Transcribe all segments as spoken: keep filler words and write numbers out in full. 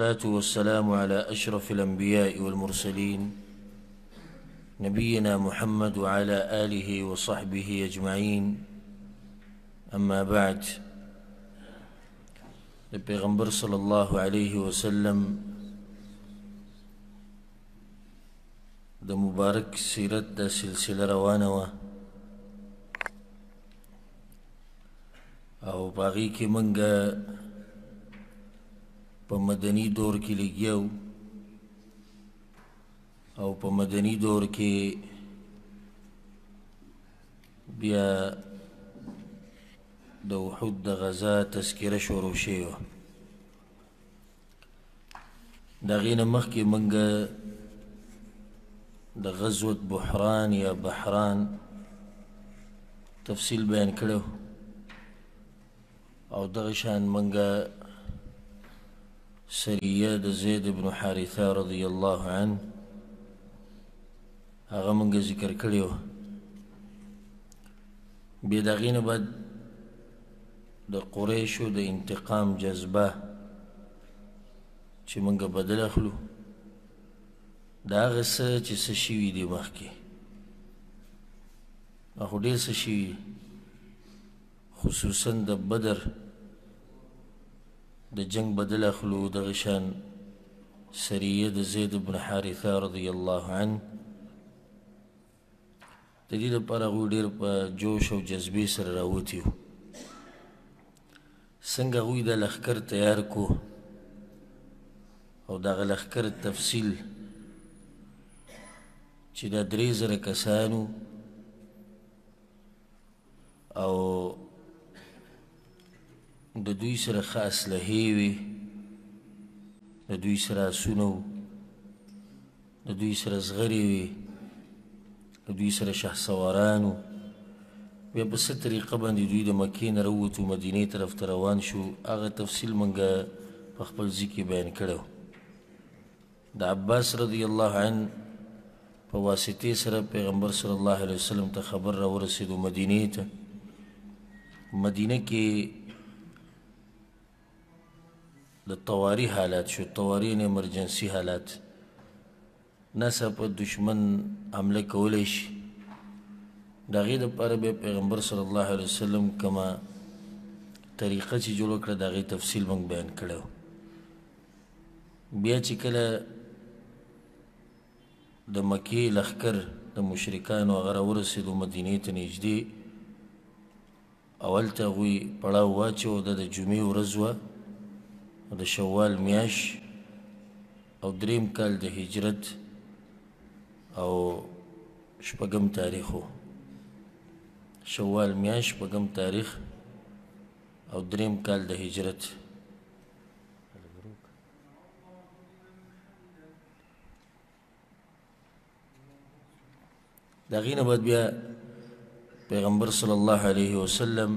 والصلاة والسلام على أشرف الأنبياء والمرسلين نبينا محمد وعلى آله وصحبه أجمعين. أما بعد، البيغمبر صلى الله عليه وسلم دا مبارك سيرت دا سلسلة روانة او باغی کی منگا پا مدنی دور کی لگیو او پا مدنی دور کی بیا دا وحود دا غزا تذکرہ شروع شیو. دا غین مخ کی منگا دا غزوة بحران یا بحران تفصیل بیان کرو او دغشان منگا سریه دا زید بن حارثة رضی اللہ عنہ اغا منگا ذکر کریو. بی دا غین بعد دا قریش و دا انتقام جذبه چی منگا بدل اخلو دا آغا سا چی سا شیوی دی مخ کی اخو دیر سا شیوی خصوصا دا بدر دا جنگ بدل اخلو دا غشان سریه دا زید بن حارثة رضی اللہ عنہ دا دی دا پارا غو دیر پا جوش و جذبی سر راوتیو. سنگ غوی دا لخکر تیار کو او دا لخکر تفصیل چی دا دریزر کسانو او دا دوی سر خاص لحیوی دا دوی سر آسونو دا دوی سر زغریوی دا دوی سر شاه سوارانو. بیا بس طریقه باندې دوی د مکې نه راووتو مدینې طرف ته روان شو. هغه تفصیل منګه په خپل ځای کې بیان کړی و. د عباس رضی الله عنه په واسطې سره پیغمبر صلی الله علیه وسلم ته خبر راورسېدو مدینې ته. مدینه کې د طواري حالات شو، طواري نه ایمرجنسي حالات. ناڅاپه دشمن حمله کولی شي. د هغې دپاره بیا پیغمبر صلی الله علیه وسلم کما طریقه چې جوړه کړه د هغې تفصیل موږ بیان کړی و. بیا چې کله د مکې لښکر د مشرکانو هغه راورسېدو مدینې ته نږدې، اول ته هغوی پړاو واچو. دا د جمعې ورځ وه د شوال میاشت او دریم کال د هجرت او شپږم تاریخ و. شوال میاشت شپږم تاریخ او دریم کال د هجرت. د هغې نه بعد بیا پیغمبر صلی الله علیه وسلم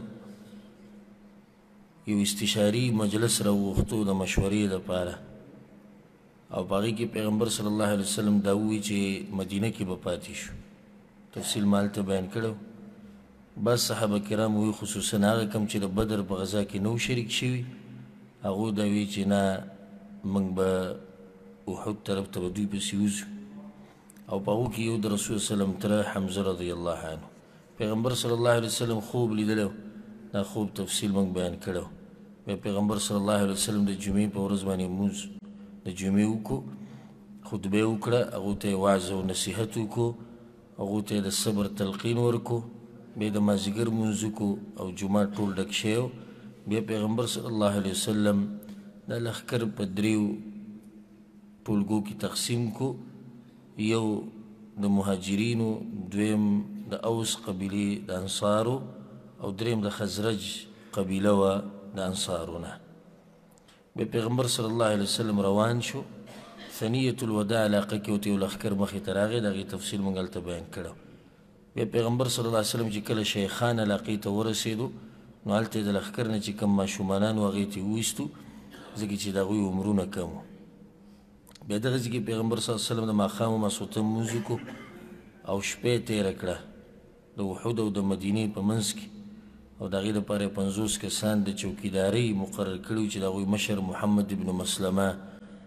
یو استشاري مجلس راوغوښتو د مشورې دپاره او په هغې کې پیغمبر صلی الله علیه وسلم دا ووایي چې مدینه کې به پاتې شو. تفصیل ما هلته بیان کړی. بعض صحابه کرام وی خصوصا هغه کم چې د بدر په غزا کې نو شریک شوي هغوی دا وی چې نه موږ به احد طرف ته به دوی پسې وځو. او په هغو کې یو د رسول وسلم تره حمزه رضی الله عنه. پیغمبر صلی الله علیه وسلم خوب لیدلی، دا خوب تفصیل موږ بیان کړی. بیا پیغمبر صلی الله علیه وسلم د جمعې په ورځ باندې لمونځ د جمعې وکړو، خطبه یې وکړه، هغو ته یې وعظ او نصیحت وکړو، هغو ته یې د صبر تلقین ورکړو. بیا د مازدیګر لمونځ وکړو او جومات ټول ډک شوی و. بیا پیغمبر صلی الله علیه وسلم دا لښکر په دریو ټولګو کې تقسیم کو. یو د مهاجرینو، دویم د اوس قبیلې د انصارو او دریم د خزرج قبیله وه د انصارو نه. بیا پیغمبر صلی الله علیه وسلم روان شو. ثنیة الوداع علاقه کې ورته یو لښکر مخې ته راغی، د هغې تفصیل موږ هلته بیان کړی. بیا پیغمبر صلی الله علیه وسلم چې کله شیخان علاقې ته ورسېدو نو هلته یې د لښکر نه چې کوم ماشومانان و هغې ته یې وویستو، ځکه چې د هغوی عمرونه کم و. بیا دغه ځای کې پیغمبر صلی الله علیه وسلم د ماښام و ماسخوتن لمونځ وکړو او شپه یې تېره کړه د وحود او د مدینې په منځ کې. او د هغې دپاره یې پنځوس کسان د چوکیدارۍ مقرر کړي چې د هغوی مشر محمد ابن مسلمه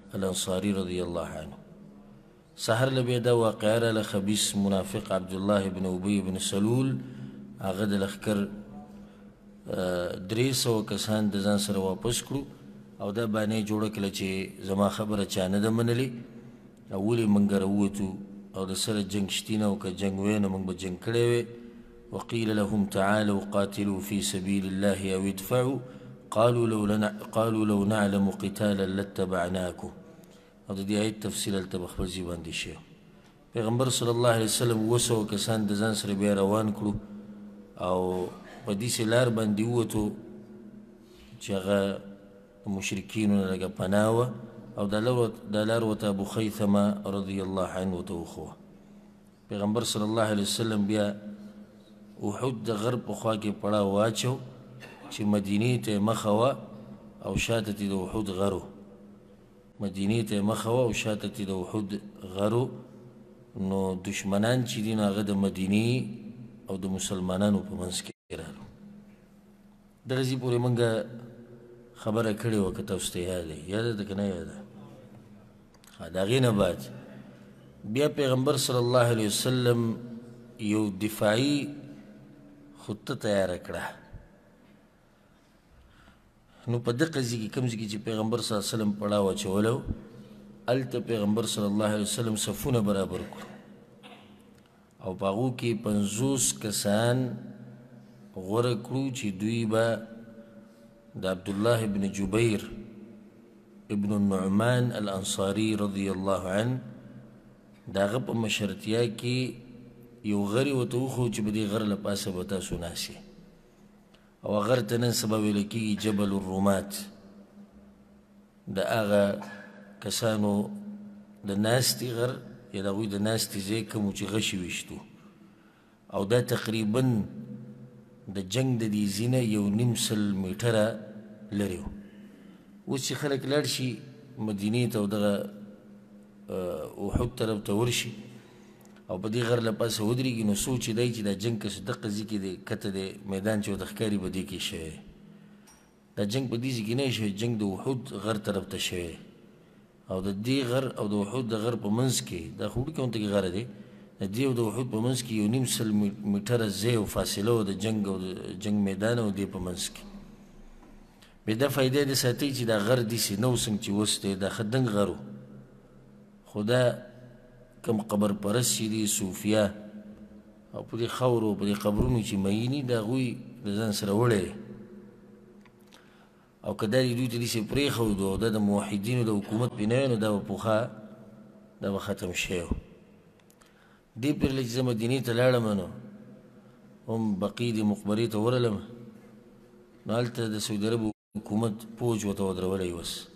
الانصاري رضی الله عنه. سحر لبیا دا واقعه راله خبیث منافق عبدالله بن ابی بن سلول هغه د لښکر درې سوه کسان د ځان سره واپس کړو او دا بانې جوړه کړه چې زما خبره چا نه ده منلې او ولې موږ راووتو او د سره جنګ شتي نه او که جنګ وی نو موږ به جنګ کړی وی. وقیل لهم تعالوا قاتلوا في سبيل الله او ادفعوا قالوا لو, لنا قالوا لو نعلم قتالا لاتبعناكم. او د دې آیت تفصیل هلته به خپل ځای باندې شي. پیغمبر صلی الله علیه وسلم اووه سوه کسان د ځان سره بیا روان کړو او په داسې لار باندې ووتو چې هغه د مشرکینو نه لږه پناه وه او دا لار ورته ابو خیثمه رضی الله عنه ورته وښوه. پیغمبر صلی الله علیه وسلم بیا احد د غر په خوا کې پړاو واچو چې مدینې ته یې مخه وه او شاته تې د احد غرو مدینې ته یې مخه وه او شاته تې د احد غرو. نو دشمنان چې دي نو هغه د مدینې او د مسلمانانو په منځ کې رالو. دغه ځای پورې موږ خبره کړې وه که تاسو ته یاد دی یاده ده که نه یاده. د هغې نه بعد بیا پیغمبر صلی الله علیه وسلم یو دفاعي خطه تیاره کړه. نو په دغه ځای کې کوم ځای کې چې پیغمبر صلی الله علیه وسلم پړاو اچولی هلته پیغمبر صلی الله علیه وسلم صفونه برابر کړو او په هغو کې پنځوس کسان غوره کړو چې دوی به د عبدالله ابن جبیر ابن النعمان الانصاري رضی الله عنه د هغه په مشرتیا کې یو غر یې ورته وښود چې په دې غر له پاسه به تاسو ناست او غر ته نن سبا ویل کېږي جبل الرومات. د هغه کسانو د ناستې غر یا د هغوی د ناستې ځای کوم و چې غشي ویشتو او دا تقریبا د جنگ د دې ځای نه یو نیم سل میټره لرې و. اوس چې خلک لاړ شي مدینې ته او دغه احد طرف ته ورشي او په دې غر له پاسه ودرېږي نو سوچ یې دی چې دا جنګ که دقه ځای کې دی کته دی میدان چې ورته ښکاري به دې کې شوی دا جنګ په دې ځای کې نه شوی جنګ د احد غر طرف ته شوی او د دې غر او د احد د غر په منځ کې دا خو وړوکی غونته کې غره دی د دې او د احد په منځ کې یو نیم سل میټره ځای او فاصله و د جنګ او د جنګ میدان او دې په منځ کې. بیا دا فایده یې د ساتئ چې دا غر داسې نه و څنګه چې اوس دی دا ښه دنګ غر و خو دا کم قبر پرست چې دي صوفیه او په دې خاورو په دې قبرونو چې میني د هغوی د ځان سره وړی او که دا دې دوی ته داسې پرېښودو او دا د موحدینو د حکومت پرې نه وی نو دا به پخوا دا به ختم شوی و. دې پرله چې زه مدینې ته لاړم نو هم بقي دې مقبرې ته ورغلم نو هلته د سعودي عرب حکومت پوج ورته ودرولی وس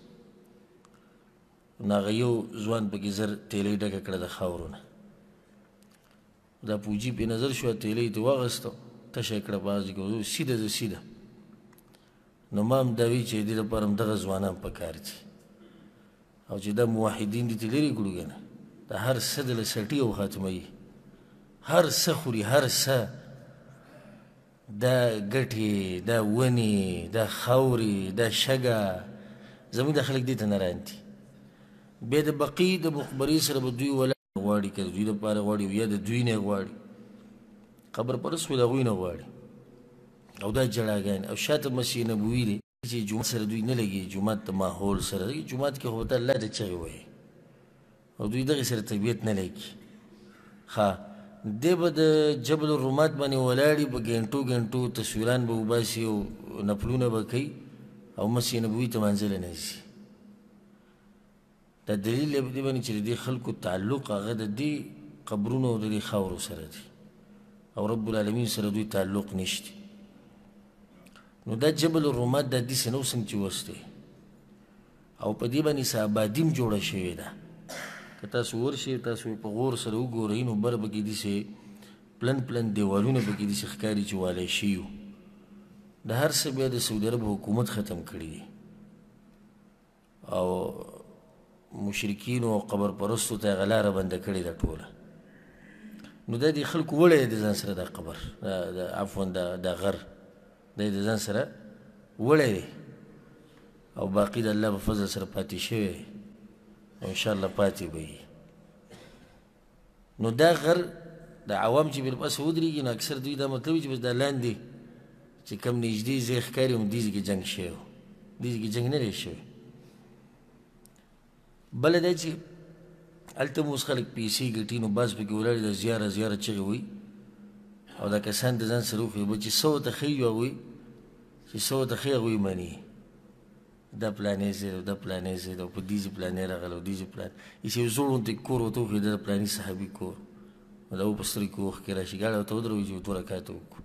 نو هغه یو ځوان پکې زر تیلۍ ډکه کړه د خاورو نه دا پوجي پې نظر شوه تیلۍ یې ترې واخیسته تشه یې کړه په هغه ځای کې سیده زه سیده نو ما هم دا وی چې دې لپاره هم دغه ځوانان پکار دي او چې دا موحدین دي ته لرې کړو که نه دا هر څه دله سټي او ختموي هر څه خوري هر څه دا ګټې دا ونې دا خاورې دا شګه زموږ د خلک دې ته نه راندي. بیا د بقي د مقبرې سره به دوی ولاړ غواړي که د دوی لپاره غواړي یا د دوی نه غواړي قبر پرست خو د هغوی نه غواړي او دا جړاګانې او شاته مسیح نبوي دی چې جومات سره دوی نه لګي جومات د ماحول سره جومات کې خو ته الله د چغې وایي او دوی دغې سره طبیعت نه لګي. ښه دی به د جبل الرومات باندې ولاړي په ګنټو ګنټو تصویران به وباسي او نفلونه به کوي او مسیح نبوي ته منزله نه ځي. دا دلیل دی په دې باندې چې د دې خلکو تعلق هغه د دې قبرونو او د دې خاورو سره دی او رب العالمین سره دوی تعلق نشته. نو دا جبل الرومات دا داسې نه و څنګه چې اوس دی او په دې باندې څه آبادي هم جوړه شوې ده. که تاسو ورشئ تاسو په غور سره وګورئ نو بر پکې داسې پلن پلن دیوالونه پکې داسې ښکاري چې والی شوي وو. د هر څه بیا د سعودي عرب حکومت ختم کړي دي او مشرکینو او قبر پرستو ته هغه لاره بنده کړې ده ټوله. نو دا دې خلکو وړی دی د ځان سره دا قبر عفوا دا غر دا یې د ځان سره وړی دی او باقي د الله په فضل سره پاتې شوی او انشاءالله پاتې به وي. نو دا غر د عوام چې بالپسې ودرېږي نو اکثر دوی دا مطلب وي چې بس دا لاندې چې کوم نږدې ځای ښکاري نو دې ځای کې جنګ شوی و، دې ځای کې جنګ نه دی شوی. بله دا چې هلته مو اوس خلک پیسې ګټي نو بعض پکې ولاړې د زیاره زیاره چغې وایي او دا کسان د ځان سره وښیي به چې څه ورته ښیي هغوی چې څه ورته ښیي هغوی مني دا پلانې ځای دی دا پلانې ځای دی او په دې ځای پلانې راغلی او دې ځای پلان ایسې یو زوړ غوندې کور ورته وښیي دا د پلاني صحابي کور نو دا و په سترګو کې اوښ کې راشي ګاډی ورته ودروي چې دوه رکعته وکړو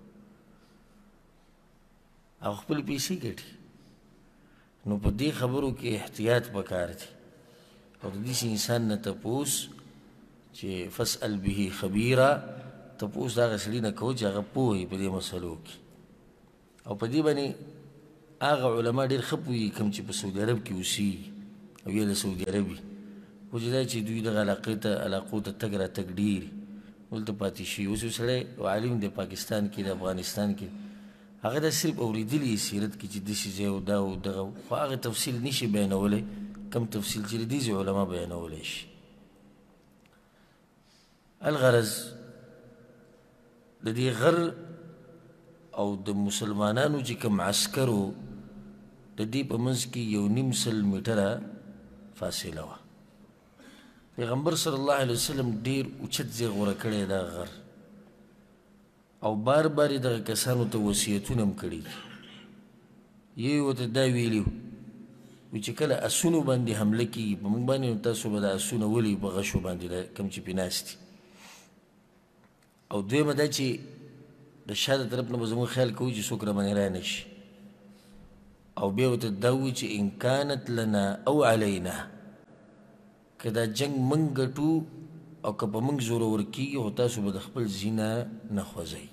او خپلې پیسې ګټي. نو په دې خبرو کې احتیاط پکار دی او د داسې انسان نه تپوس چې فاسأل به خبیره تپوس د هغه سړي نه کوه چې هغه پوه وي په دې مسلو کې او په دې باندې هغه علما ډېر ښه پوهېږي کوم چې په سعودي عرب کې اوسېږي او یا د سعودي عرب وي خو چې دا چې دوی دغه علاقې ته علاقو ته تګ راتګ ډېر دلته پاتې شي. اوس یو سړی عالم دی پاکستان کې د افغانستان کې هغه دا صرف اورېدلي یې سیرت کې چې داسې ځای او دا او دغه خو هغه تفصیل نشي بیانولی کم تفصیل چې د دې ځای علما بیانولی شي. الغرض د دې غر او د مسلمانانو چې کوم عسکرو د دې په منځ کې یو نیم سل میټره فاصله وه. پیغمبر صلی الله علیه وسلم ډېر اوچت ځای غوره کړی دا غر او بار بار یې دغه کسانو ته وصیتونه هم کړي دي. یو ورته دا ویلي وي چې کله اسونو باندې حمله کېږي په موږ باندې نو تاسو به دا اسونه ولي په غشو باندې کوم چې پې ناست دي او دویمه دا چې د شا د طرف نه به زموږ خیال کوو چې څوک راباندې را نه شي او بیا ورته دا ووایي چې ان کانت لنا او علینا که دا جنګ موږ ګټو او که په موږ زورور کېږي خو تاسو به د خپل زینه نه خوځئ.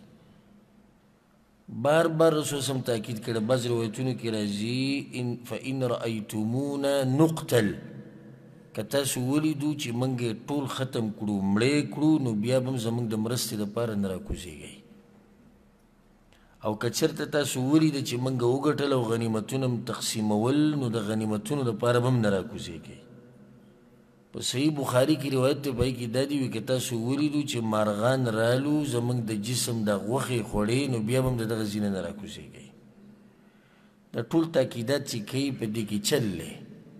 بار بار رسول سم تاکید کړه بعض روایتونو کې راځي فإن رأیتمونا نقتل که تاسو ولیدو چې موږ یې ټول ختم کړو مړی کړو نو بیا به هم زموږ د مرستې دپاره نه راکوزېږئ او که چېرته تاسو ولیده چې موږ وګټل او غنیمتونه هم تقسیمول نو د غنیمتونو دپاره به هم نه راکوزېږئ. په صحیح بخاري کې روایت دی په هغې کې دا دي وي که تاسو ولیدو چې مارغان رالو زموږ د جسم د غوښې خوړې نو بیا به هم د دغه ځینه نه راکوزېږئ. دا ټول تاکیدات چې کوي په دې کې چل دی.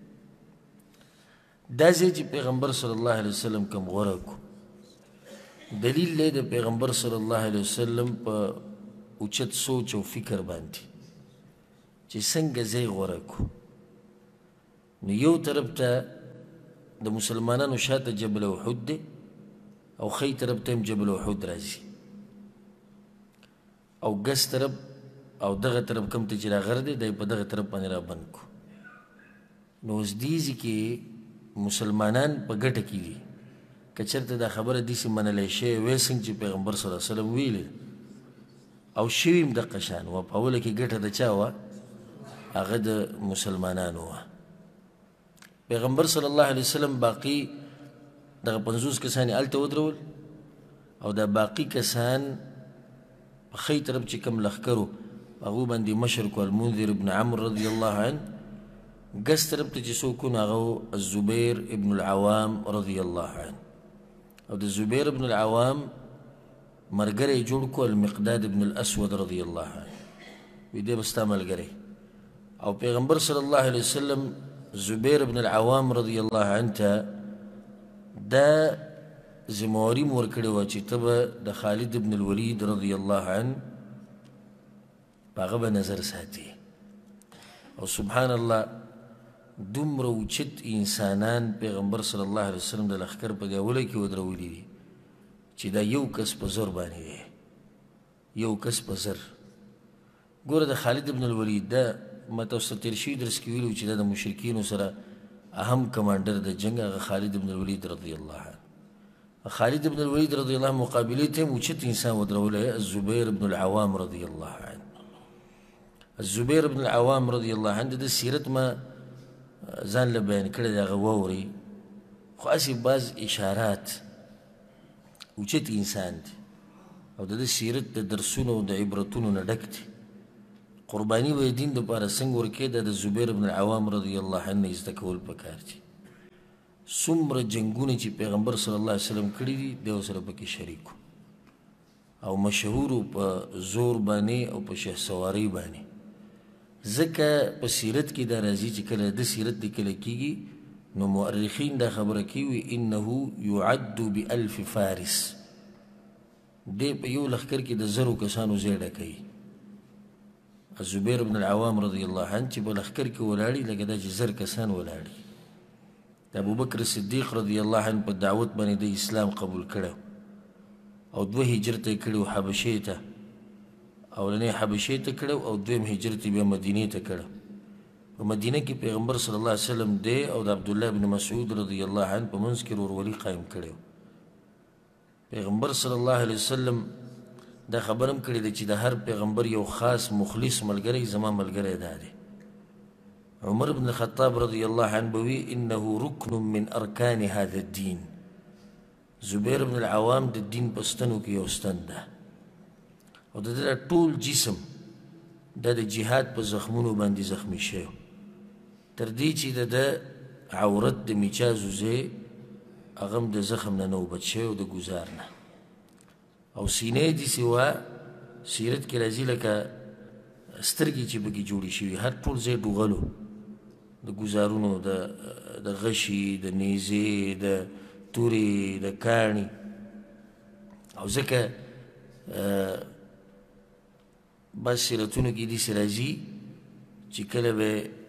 دا ځای چې پیغمبر صلی الله علیه وسلم کوم غوره کړو دلیل دی د پیغمبر صلی الله علیه وسلم په اوچت سوچ او فکر باندې چې څنګه ځای غوره کړو. نو یو طرف ته د مسلمانانو شاته جبل احد دی او خی طرف ته هم جبل احد راځي او ګس طرف او دغه طرف کوم ته چې را غر دی دی په دغه طرف باندې را بند کړو. نو اوس دې ځای کې مسلمانان په ګټه کې دي که چېرته دا خبره داسې منلی شوې وی څنګه چې پیغمبر صلی الله علیه وسلم ویلې او شوي هم دقه شان وه په اوله کې ګټه د چا وه هغه د مسلمانانو وه. پیغمبر صلی الله علیه وسلم باقي دغه پنځوس کسان یې هلته ودرول او دا باقي کسان په ښی طرف چې کوم لښکرو هغو باندې مشر کړو المنذر ابن عمرو رضی الله عنه ګس طرف ته چې څوک و نو هغه الزبیر ابن العوام رضی الله عنه او د زبیر ابن العوام ملګری یې جوړ کړو المقداد ابن الاسود رضی الله عنه وی دی به ستا ملګری او پیغمبر صلی الله علیه وسلم زبیر ابن العوام رضی الله عنه ته دا ذمواري م ورکړې وه چې ته به د خالد ابن الولید رضی الله عنه په هغه به نظر ساتي او سبحان الله دومره اوچت انسانان پیغمبر صلی الله علیه وسلم د لښکر په دې اوله کې ودرولي دي چې دا یو کس په زر باندې دی یو کس په زر. ګوره د خالد ابن الولید دا ما تاسو ته تېر شوي درس کې ویلي چې دا د مشرکینو سره اهم کمانډر د جنګ هغه خالد ابن الولید رضی الله عنه. خالد ابن الولید رضی الله عنه مقابلې ته هم اوچت انسان ودرولی الزبیر ابن العوام رضی الله عنه. الزبیر ابن العوام رضی الله عنه د سیرت ما ځان له بیان کړی دی هغه واورئ خو هسې بعض اشارات اوچت انسان دی او د ده سیرت د درسونو او د عبرتونو نه ډک دی. قرباني به یې دین دپاره څنګه ورکوې دا د زبیر ابن العوام رضی الله عنه نه زده کول پکار دي. څومره جنګونه چې پیغمبر صلی الله علیه وسلم کړي دي دی ورسره پکې شریک او مشهورو په زور باندې او په شهسوارۍ باندې ځکه په سیرت کې دا راځي چې کله د سیرت لیکلی کېږي نو مؤرخین دا خبره کوي انه یعد بألف فارس دی په یو لښکر کې د زرو کسانو ځای ډکوي زبیر بن العوام رضی الله عنه چې په لښکر کې ولاړي لکه دا چې زر کسان ولاړي د ابوبکر صدیق رضی الله عنه په دعوت باندې د اسلام قبول کړی او دوه هجرت یې کړی و حبشې ته اولنی حبشې ته کړی او دویم هجرت یې بیا مدینې ته کړی په مدینه کې پیغمبر صلی الله علیه وسلم دی او د عبدالله بن مسعود رضی الله عنه په منځ کې ورورولي قایم کړی پیغمبر صلی الله علیه وسلم دا خبر هم کړې ده چې د هر پیغمبر یو خاص مخلص ملګری زما ملګری دا دی عمر بن الخطاب رضی الله عنه بوي انه رکن من ارکان هذا الدین زبیر بن العوام د دین په ستنو کې یو ستن ده او د ده ټول جسم دا د جهاد په زخمونو باندې زخمی شوی تر دې چې د ده عورت د میچازو ځای هغه هم د زخم نه نه اوبد شوی او د ګزار نه او سینې داسې وه سیرت کې راځي لکه سترګې چې پکې جوړې شوي هر ټول ځای ډوغلو د ګزارونو د غشي د نیزې د تورې د کاڼي او ځکه بعض سیرتونو کې داسې راځي چې کله به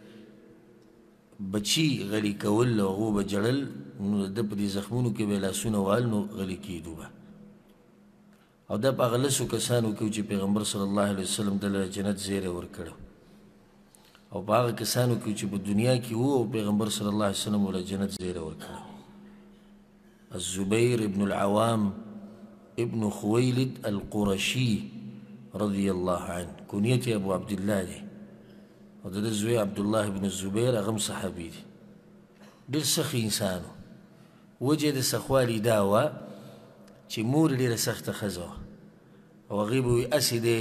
بچي غلي کول او هغو به جړل نو د ده په دې زخمونو کې به لاسونه وهل نو غلي کېدو به او دا په هغه لسو کسانو کې چې پیغمبر صلی الله علیه وسلم دله جنت زیری ورکړی او په هغه کسانو کې چې په دنیا کې وو او پیغمبر صلی الله علیه وسلم ورله جنت زیری ورکړی الزبیر ابن العوام ابن خویلد القرشي رضی الله عنه کنیت ابو عبدالله دی او د ده زوی عبدالله بن الزبیر هغه هم صحابي دی ډېر سخي انسان و وجه د سخوالي دا وه چې مور یې ډېره سخته ښځه وه او هغې به وي هسې دی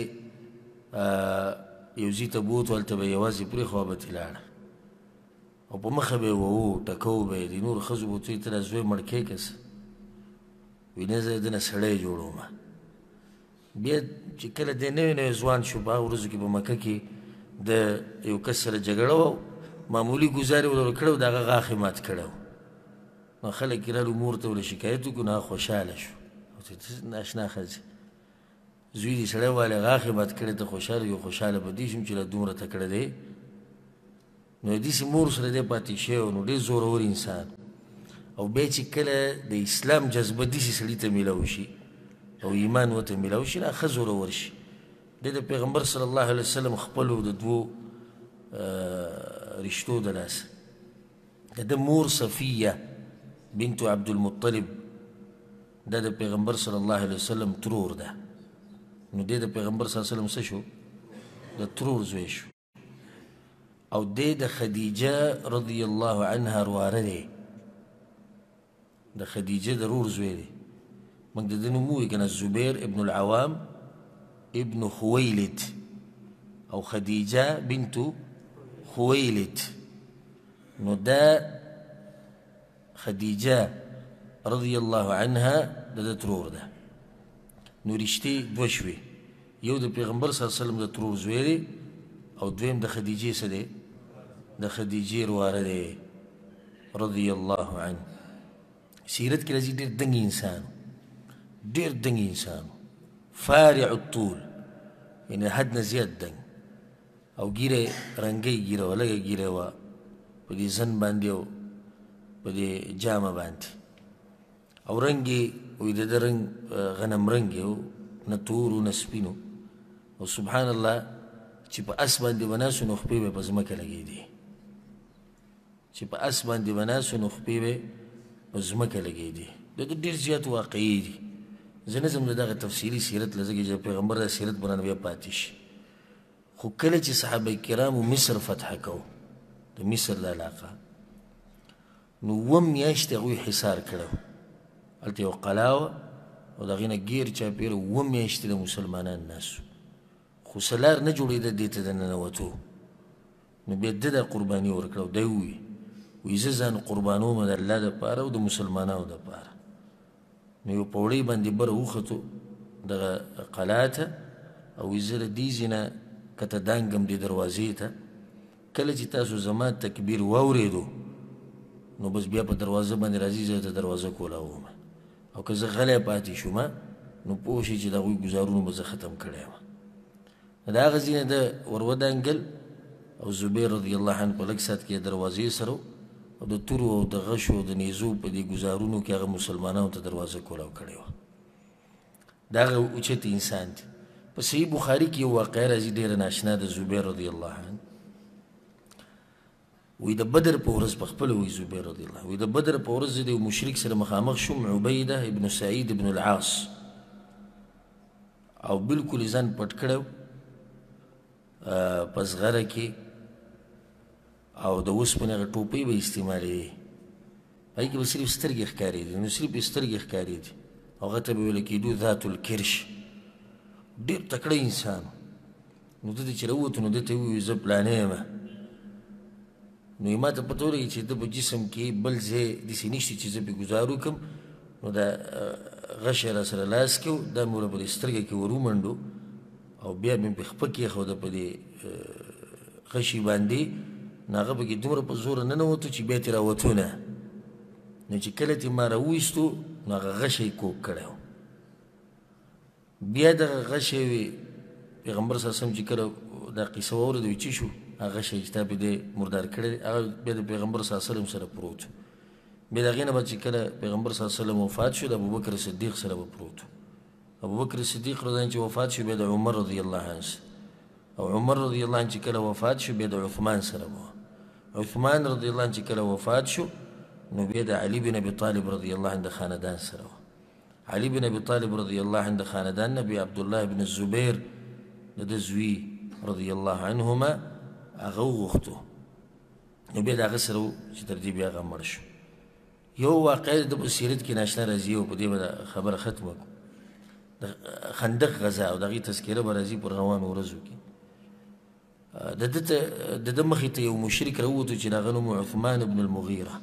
یو ځي ته بوت هلته به یوازې پرېښوه به ترې لاړه او په مخه به یې وو ټکو به یې د نورو ښځو به ورته وي ته دا زوی مړ کړې که څه وي نه زه د نه سړی جوړومه بیا چې کله دی نوی نوی ځوان شو په هغه ورځو کې په مکه کې د یو کس سره جګړه وه معمولي ګزار یې ورله کړی و د هغه غاښ یې مات کړی و نو خلک یې رالو مور ته ورله شکایت وکړو نو هغه خوشحاله شو ناشنا ښځې زوی دې سړی والی غاښ یې مات کړی ته خوشحاله یو خوشحاله په دې شوم چې لا دومره تکړه دی نو داسې مور سره دی پاتې شوی نو ډېر زورور انسان او بیا چې کله د اسلام جذبه داسې سړي ته میلاو شي او ایمان ورته میلاو شي نو ښه زورور شي دی د پیغمبر صلی الله علیه وسلم خپلو د دوو رشتو د لاسه د ده مور صفیه بنت عبدالمطلب دا د پیغمبر صلی الله علیه وسلم ترور ده نو دی د پیغمبر صلی الله علیه وسلم څه شو د ترور زوی شو او دی د خدیجه رضی الله عنها رواره دی د خدیجه د رور زوی دی موږ د ده نوم ووایو که نه زبیر ابن العوام ابن خویلد او خدیجه بنت خویلد نو دا خدیجه رضی الله عنها د ده ترور ده نو رشتې دوه شوې یو د پیغمبر صلی الله علیه وسلم د ترور زوی دی او دویم د خدیجې څه دی د خدیجې رواره دی رضی الله عنه سیرت کې راځي ډېر دنګ انسان ډېر دنګ انسان فارع الطول یعنې حد نه زیات دنګ او ګیره رنګۍ ګیره وه لږه ګیره وه په دې زن باندې او په دې جامه باندې او رنګ یې وایي د ده رنګ غنم رنګ یې و نه تور و نه سپین او سبحان الله چې په اس باندې به ناست و نو خپې به په ځمکه لګېدې چې په اس باندې به ناست و نو خپې به په ځمکه لګېدې د ده ډېر زیات واقعي دي زه نه ځم د دغه تفصیلي سیرت له ځکه چې پیغمبر د سیرت به رانه بیا پاتې شي خو کله چې صحابه کرامو مصر فتح کو د مصر د علاقه نو اووه میاشتې هغوی حصار کړی و هلته یو قلا وه او د هغې نه ګیر چاپېره اووه میاشتې د مسلمانان ناست خو سلار نه جوړېده دې ته د ننوتو نو بیا ده دا قرباني ورکړه او دی ووي وایي زه ځان قربانومه د الله دپاره او د مسلمانانو دپاره. نو یو پوړۍ باندې بره وختو دغه قلعه ته او وایي زه له دې ځای نه کته دانګم دې دروازې ته، کله چې تاسو زما تکبیر واورېدو نو بس بیا په دروازه باندې راځي زه ته دروازه کولاوم، او که زه غلی پاتې شوم نو پوه شئ چې د هغوی ګزارونه به زه ختم کړی یم. د هغه ځای نه ده ور ودانګل او زبیر رضی الله عنه په لږ ساعت کې دروازې سره او د تورو او د غشو او د نیزو په دې ګزارونو کې هغه مسلمانانو ته دروازه کولاو کړې وه. د هغه اوچت انسان دی. په صحیح بخاري کې یو واقعه راځي ډېره ناشنا د زبیر رضی الله عنه. وی د بدر په ورځ په خپله وی زبیر رضی الله وی د بدر په ورځ د یو مشرک سره مخامخ شوم، عبیده ابن سعید ابن العاص، او بلکل یې ځان پټ کړی په زغره کې او د اوسپنې هغه ټوپۍ به استعمالېدې، هغې کې به صرف سترګې ښکارېدې، نو صرف یې سترګې ښکارېدې، هغه ته به ویله کېدو ذات الکرش. ډېر تکړه انسان نو ده ته چې راووتو نو ده ته یې وویل زه پلانی یم، نو یې ما ته پته ولګي چې ده په جسم کې بل ځای داسې نشته چې زه پرې ګزار وکړم، نو دا غش یې را سره لاس کې و، دا مې ورله په دې سترګه کې ور ومنډو او بیا مې پرې خپه کېښوده په دې غشي باندې، نو هغه پکې دومره په زوره ننوتو چې بیا ترې راوتو نه، نو چې کله ترې ما راوویستو نو هغه غشی کوږ کړی و. بیا دغه غشی وي پیغمبر صلی الله علیه وسلم چې کله دا قصه واورېده وایي څه شو؟ هغه غشی چې تا پرې دی مردار کړی دی هغه بیا د پیغمبر صلی الله علیه وسلم سره پروت و. بیا د هغې نه بعد چې کله پیغمبر صلی الله علیه وسلم وفات شو د ابوبکر صدیق سره به پروت و. ابوبکر صدیق رضی الله عنه چې وفات شو بیا د عمر رضی الله عنه سره، او عمر رضی الله عنه چې کله وفات شو بیا د عثمان سره به، عثمان رضی الله عنه چې کله وفات شو نو بیا د علي بن ابي طالب رضی الله عنه د خاندان سره و. علي بن ابي طالب رضی الله عنه د خاندان نه بیا عبدالله بن الزبیر د ده زوی رضی الله عنهما هغه وغوښتو، نو بیا د هغه سره و چې تر دې بیا هغه مړ شو. یو واقعه د په سیرت کې ناشنا راځي او په دې به خبره ختمه کړو. د خندق غزا او د هغې تذکره به راځي پر روانو ورځو کې. د ده ته د ده مخې ته یو مشرک راووتو چې د هغه نوم عثمان بن المغیره،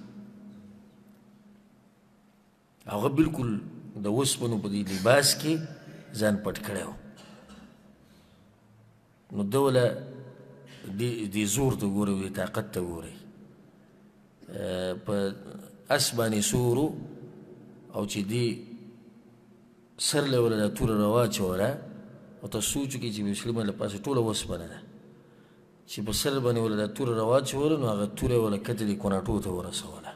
هغه بلکل د اوسپنو په دې لباس کې ځان پټ کړی و. نو ده وله دې زور ته ګورئ، دې طاقت ته ګورئ، په اس باندې سورو او چې دې سر له وله دا توره راواچوله او ته سوچ وکړئ چې مسلمان له پاسه ټوله اوسپنه ده، چې په سر باندې وله دا توره راواچوله نو هغه توره یې وله کته دې کوناټو ته ورسوله.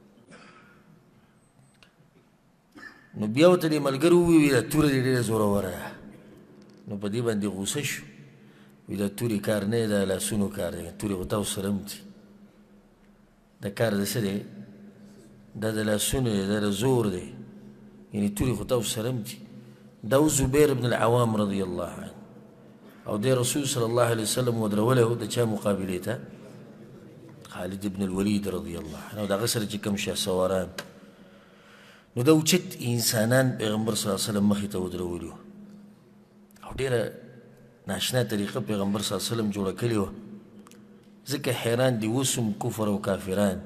نو بیا ورته دې ملګري وویل دا توره دې ډېره زوروره ده، نو په دې باندې غوسه شو، وایي دا تورې کار نه دی، دا لاسونو کار دی، تورې خو تاسو سره هم دي، دا کار د څه دی؟ دا د لاسونو دی، دا د زور دی، یعنې تورې خو تاسو سره هم دي. دا و زبیر بن العوام رضی الله عنه، او دی رسول صلی الله علیه وسلم ودرولی و د چا مقابلې ته؟ خالد بن الولید رضی الله عنه، او د هغه سره چې کوم شهسواران. نو دا اوچت انسانان پیغمبر صلی الله علیه وسلم مخې ته ودرولي وو، او ډېره ناشنا طریقه پیغمبر صلی الله علیه وسلم جوړه کړې وه، ځکه حیران دي اوس هم کفر او کافران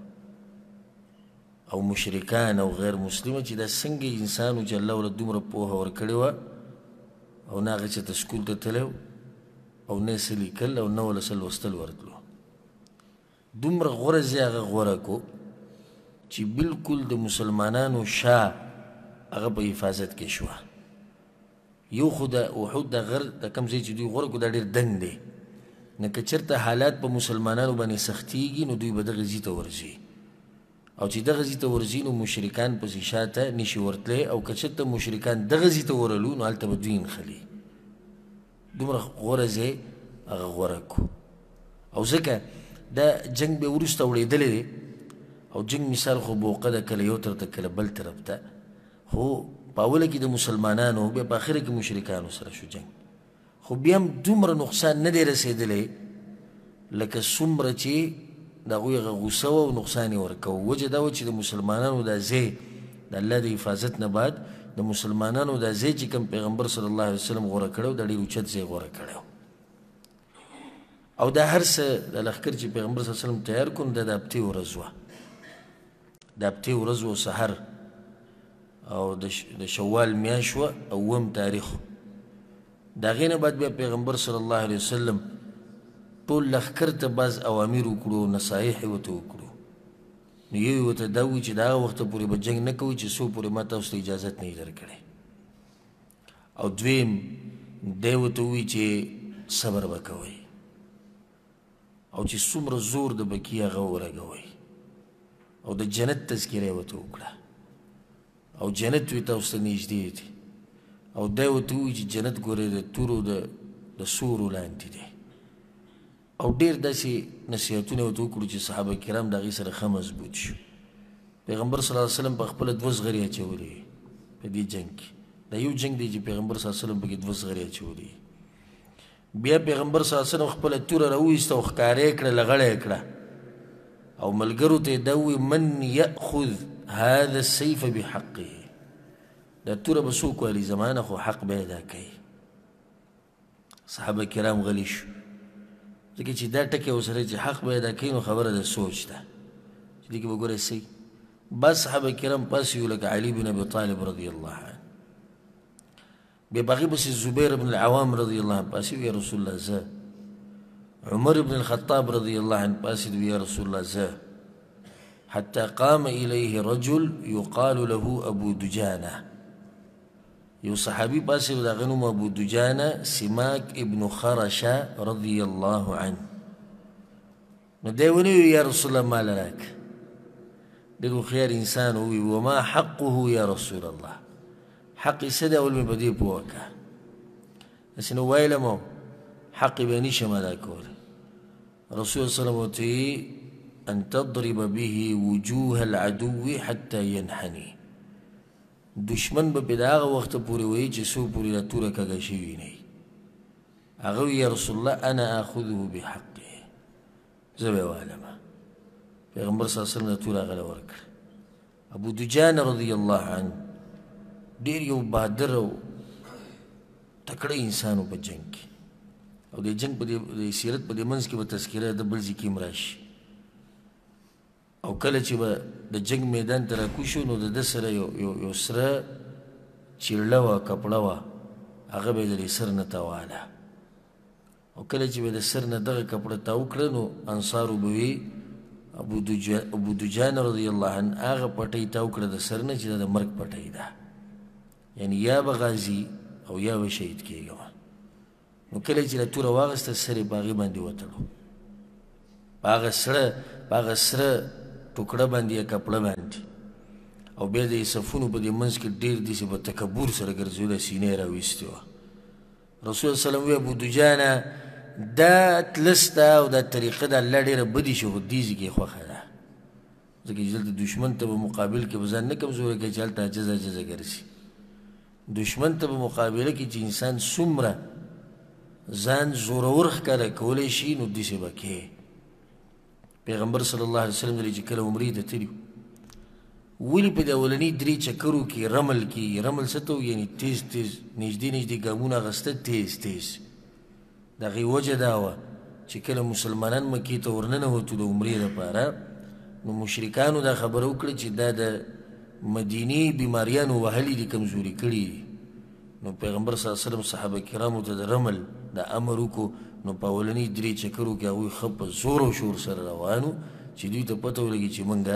او مشرکان او غیر مسلمه چې دا څنګه انسان و چې الله ورله دومره پوهه ورکړې وه او نه هغه چېرته سکول ته تللی او نه یې څه لیکل او نه وله څه لوستل ورتلو، دومره غوره ځای هغه غوره کو چې بلکل د مسلمانانو شا هغه په حفاظت کې شوه. یو خو د احد د غر د کوم ځای چې دوی غوره کړو دا ډېر دنګ دی، نه که چېرته حالات په مسلمانانو باندې سختېږي نو دوی به دغه ځي ته ورځي، او چې دغه ځي ته ورځي نو مشرکان پسې شاته نشي ورتلی، او که چېرته مشرکان دغه ځي ته ورلو نو هلته به دوی نښلي. دومره غوره ځای هغه غوره کړو. او ځکه دا جنګ بیا وروسته وړېدلی دی، او جنگ مثال خو بوقه ده، کله یو طرف ته کله بل طرف ته، خو په اوله کې د مسلمانانو بیا په آخره کې مشرکانو سره شو جنگ، خو بیا هم دومره نقصان نه دی رسېدلی لکه څومره چې د هغوی هغه غوسه وه او نقصان یې ورکوه. وجه دا وه چې د مسلمانانو دا ځای د الله د حفاظت نه بعد د مسلمانانو دا ځای چې کوم پیغمبر صلی الله علیه وسلم غوره کړی و دا ډېر اوچت ځای غوره کړی و. او دا هر څه د لښکر چې پیغمبر صلی الله علیه وسلم تیار کړو دا د هفتې ورځ وه د هفتې ورځ و سحر او د شوال میاشت وه اووم تاریخ د هغې نه بعد بیا پیغمبر صلی الله علیه وسلم ټول لښکر ته بعض اوامر وکړو نصایح یې ورته وکړو نو یو یې ورته دا ووایي چې د هغه وخته پورې به جنګ نه کوئ چې څو پورې ما تاسو ته اجازت نه وي درکړی او دویم دی ورته ووایي چې صبر به کوئ او چې څومره زور د بکي هغه ولګوئ او د جنت تذکره یې ورته وکړه او جنت وي تاسو ته نږدې دی او دی ورته ووایي چې جنت ګورئ د تورو د سورو لاندې دی او ډېر داسې نصیحتونه ورته وکړو چې صحابه کرام د هغې سره ښه مضبوط شو پیغمبر صلی الله علیه وسلم په خپله دوه زغرې اچولې په دې جنګ کې دا یو جنګ دی چې پیغمبر صلی الله علیه وسلم پکې دوه زغرې اچولې بیا پیغمبر صلی الله علیه وسلم خپله توره راوایسته او ښکاره یې کړه لغړه یې کړه او ملګرو ته یې دا ووایي من یأخذ هذا السیف بحقه دا توره به څوک والي زما نه خو حق به ادا کوي صحابه کرام غلي شو ځکه چې دا ټکی ورسره چې حق به ادا کوي نو خبره د سوچ ده چې دې کې به ګورئ څه بس صحابه کرام پاسې یو لکه علي بن ابي طالب رضی الله عنه بیا په هغې پسې زبیر بن العوام رضی الله عنه پاسې یا رسول الله زه عمر بن الخطاب رضی الله عنه پاسې یا رسول الله زه حتى قام إليه رجل يقال له أبو دجانة یو صحابي پاسې د هغه نوم ابو دجانه سماک ابن خرشه رضی الله عنه نو دی ونیو یا رسول الله ما لراک ډېر هوښیار انسان ووي وما حقه یا رسول الله حق یې څه دی اول مې په دې پوه کړه داسې نو ویلم او حق یې به نشم ادا کولی رسول صلی الله علیه وسلم ان تضرب به وجوه العدو حتى ينحني دشمن به په د هغه وخته پورې وایي چې څو پورې دا توره کږه شوي نه وي هغه وایي یا رسول الله انا آخذه بحقه زه به یې والمه پیغمبر صلی الله علیه وسلم دا توره هغه له ورکړه ابو دجانه رضی الله عنه ډېر یو بهادر او تکړه انسان و په جنګ کې او د جنګ په دې سیرت په دې منځ کې به تذکره د بل ځای کې هم راشي او کله چې به د جنګ میدان ته راکوز شو نو د ده سره یو سره چیړله وه کپړه وه هغه به یې د دې سر نه تاواله او کله چې به د سر نه دغه کپړه تاو کړه نو انصارو به وي ابو دجانه رضی الله عنه هغه پټۍ تاو کړه د سر نه چې دا د مرګ پټۍ ده یعنی یا به غازي او یا به شهید کېږم نو کله چې دا توره واغېسته سر یې په هغې باندې وتړو په هغه سره په هغه سره ټوکړه باندې یا کپړه باندې او بیا د صفونو په دې منځ کې ډېر داسې په تکبر سره ګرځېدله سینه یې راویستې وه رسول الله سلم وی ابو دجانه دا تلس ده او دا طریقه د الله ډېره بدې شي خو دې ځای کې یې خوښه ده ځکه چې دلته دشمن ته به مقابل کې به ځان نه کمزوری کوي چې هلته عجزه عجزه ګرځي دشمن ته به مقابله کې چې انسان څومره ځان زورور ښکاره کولی شي نو داسې به کې پیغمبر صلی الله علیه وسلم چې کله عمرې ته تلي ولې په د اولني درې چکرو کې رمل کې رمل څه ته یعنې تیز تیز نږدې نږدې ګامونه اخیسته تیز تیز د هغې وجه دا وه چې کله مسلمانان مکې ته ورننوتو د عمرې لپاره نو مشرکانو دا خبره وکړه چې دا د مدینې بیماریانو وهلي دي کمزوري کړي دي نو پیغمبر صلی الله علیه وسلم صحابه کرامو ته د رمل دا امر وکړو نو په اولني درې چکرو کې هغوی ښه په زور او شور سره روانو چې دوی ته پته ولګي چې موږ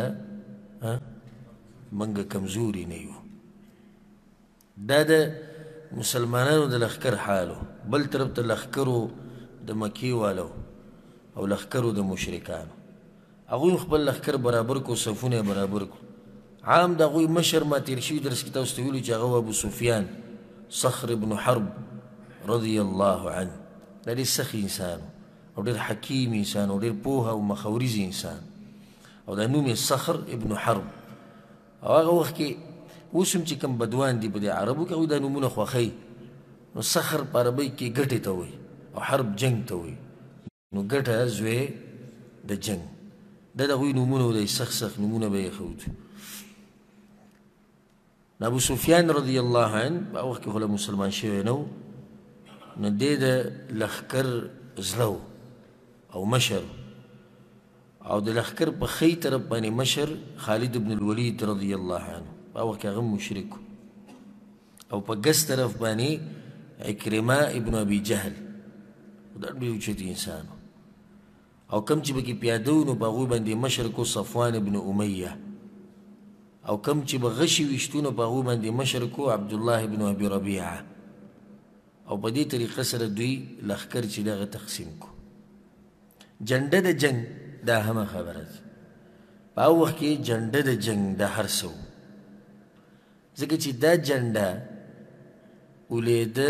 موږ کمزوري نه یو دا د مسلمانانو د لښکر حال و بل طرف ته لښکرو د مکې والو او لښکرو د مشرکانو هغوی خپل لښکر برابر کړو صفونه یې برابر کړو عام د هغوی مشر ما تېر شوي درس کې تاسو ته ویلو چې هغه ابو سفیان صخر ابن حرب رضی الله عنه دا ډېر سخت انسان او ډېر حکیم انسان او ډېر پوه او مخوریز انسان او دا نوم یې صخر ابن حرب او هغه وخت کې اوس هم چې کوم بدوان دي په دې عربو کې هغوی دا نومونه خوښوي نو صخر په عربۍ کې ګټې ته وایي او حرب جنګ ته وایي نو ګټه زوی د جنګ دا د هغوی نومونه و دی سخت سخت نومونه به یې ښود ابو سفیان رضی الله عنه په هغه وخت کې خو مسلمان شوی نه و نو دی د لښکر زړه و او مشر او د لښکر په ښی طرف باندې مشر خالد بن الولید رضی الله عنه په هغه وخت کې هغه مشرک او په ګس طرف باندې عکرمه ابن ابي جهل دا ډېر اوچت انسان او کم چې پکې پیاده وو نو په هغوی باندې مشر کو صفوان ابن امیه او کم چې به غشي ویشتو نو په هغوی باندې مشر کو عبدالله ابن ابي ربیعه او په دې طریقه سره دوی لښکر چې دغه تقسیم کو جنډه د جنګ دا همه خبره ده په هغه وخت کې جنډه د جنګ دا هر څه و ځکه چې دا جنډه ولیده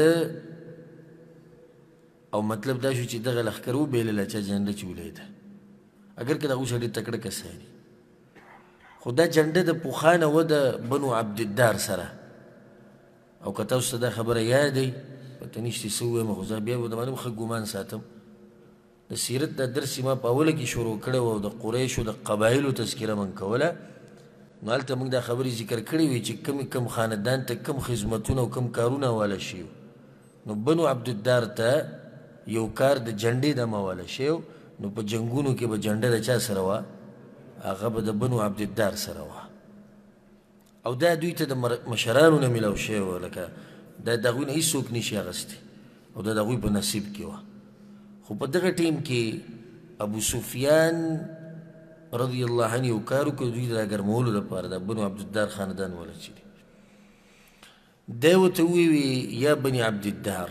او مطلب دا شو چې دغه لښکر وبیلله چا جنډه چې ولیده اگر که د هغوی سړي تکړه کسان دي خو دا جنډه د پوخانه وه د بنو عبدالدار سره او که تاسو ته دا خبره یادی پته نشته څه ووایم خو زه بیا به د باندې ښه ګمان ساتم د سیرت دا درس ما په اوله کې شروع کړی و او د قریشو د قبایلو تذکره من کوله نو هلته موږ دا خبرې ذکر کړې وې چې کم کم خاندان ته کم خدمتونه او کم کارونه حواله شوي نو بنو عبدالدار ته یو کار د جنډې د حواله شوی نو په جنګونو کې به جنډه د چا سره وه هغه به د بنو عبدالدار سره وه او دا دوی ته د مشرانو نه میلاو شوی وه لکه دا د هغوی نه هېڅوک نشي اخیستی او دا د هغوی په نصیب کې وه خو په دغه ټیم کې ابو سفیان رضی الله عنه یو کار وکړ دوی د راګرمولو لپاره د بنو عبدالدار خاندان والا چې دي دی ورته وویې یا بني عبدالدار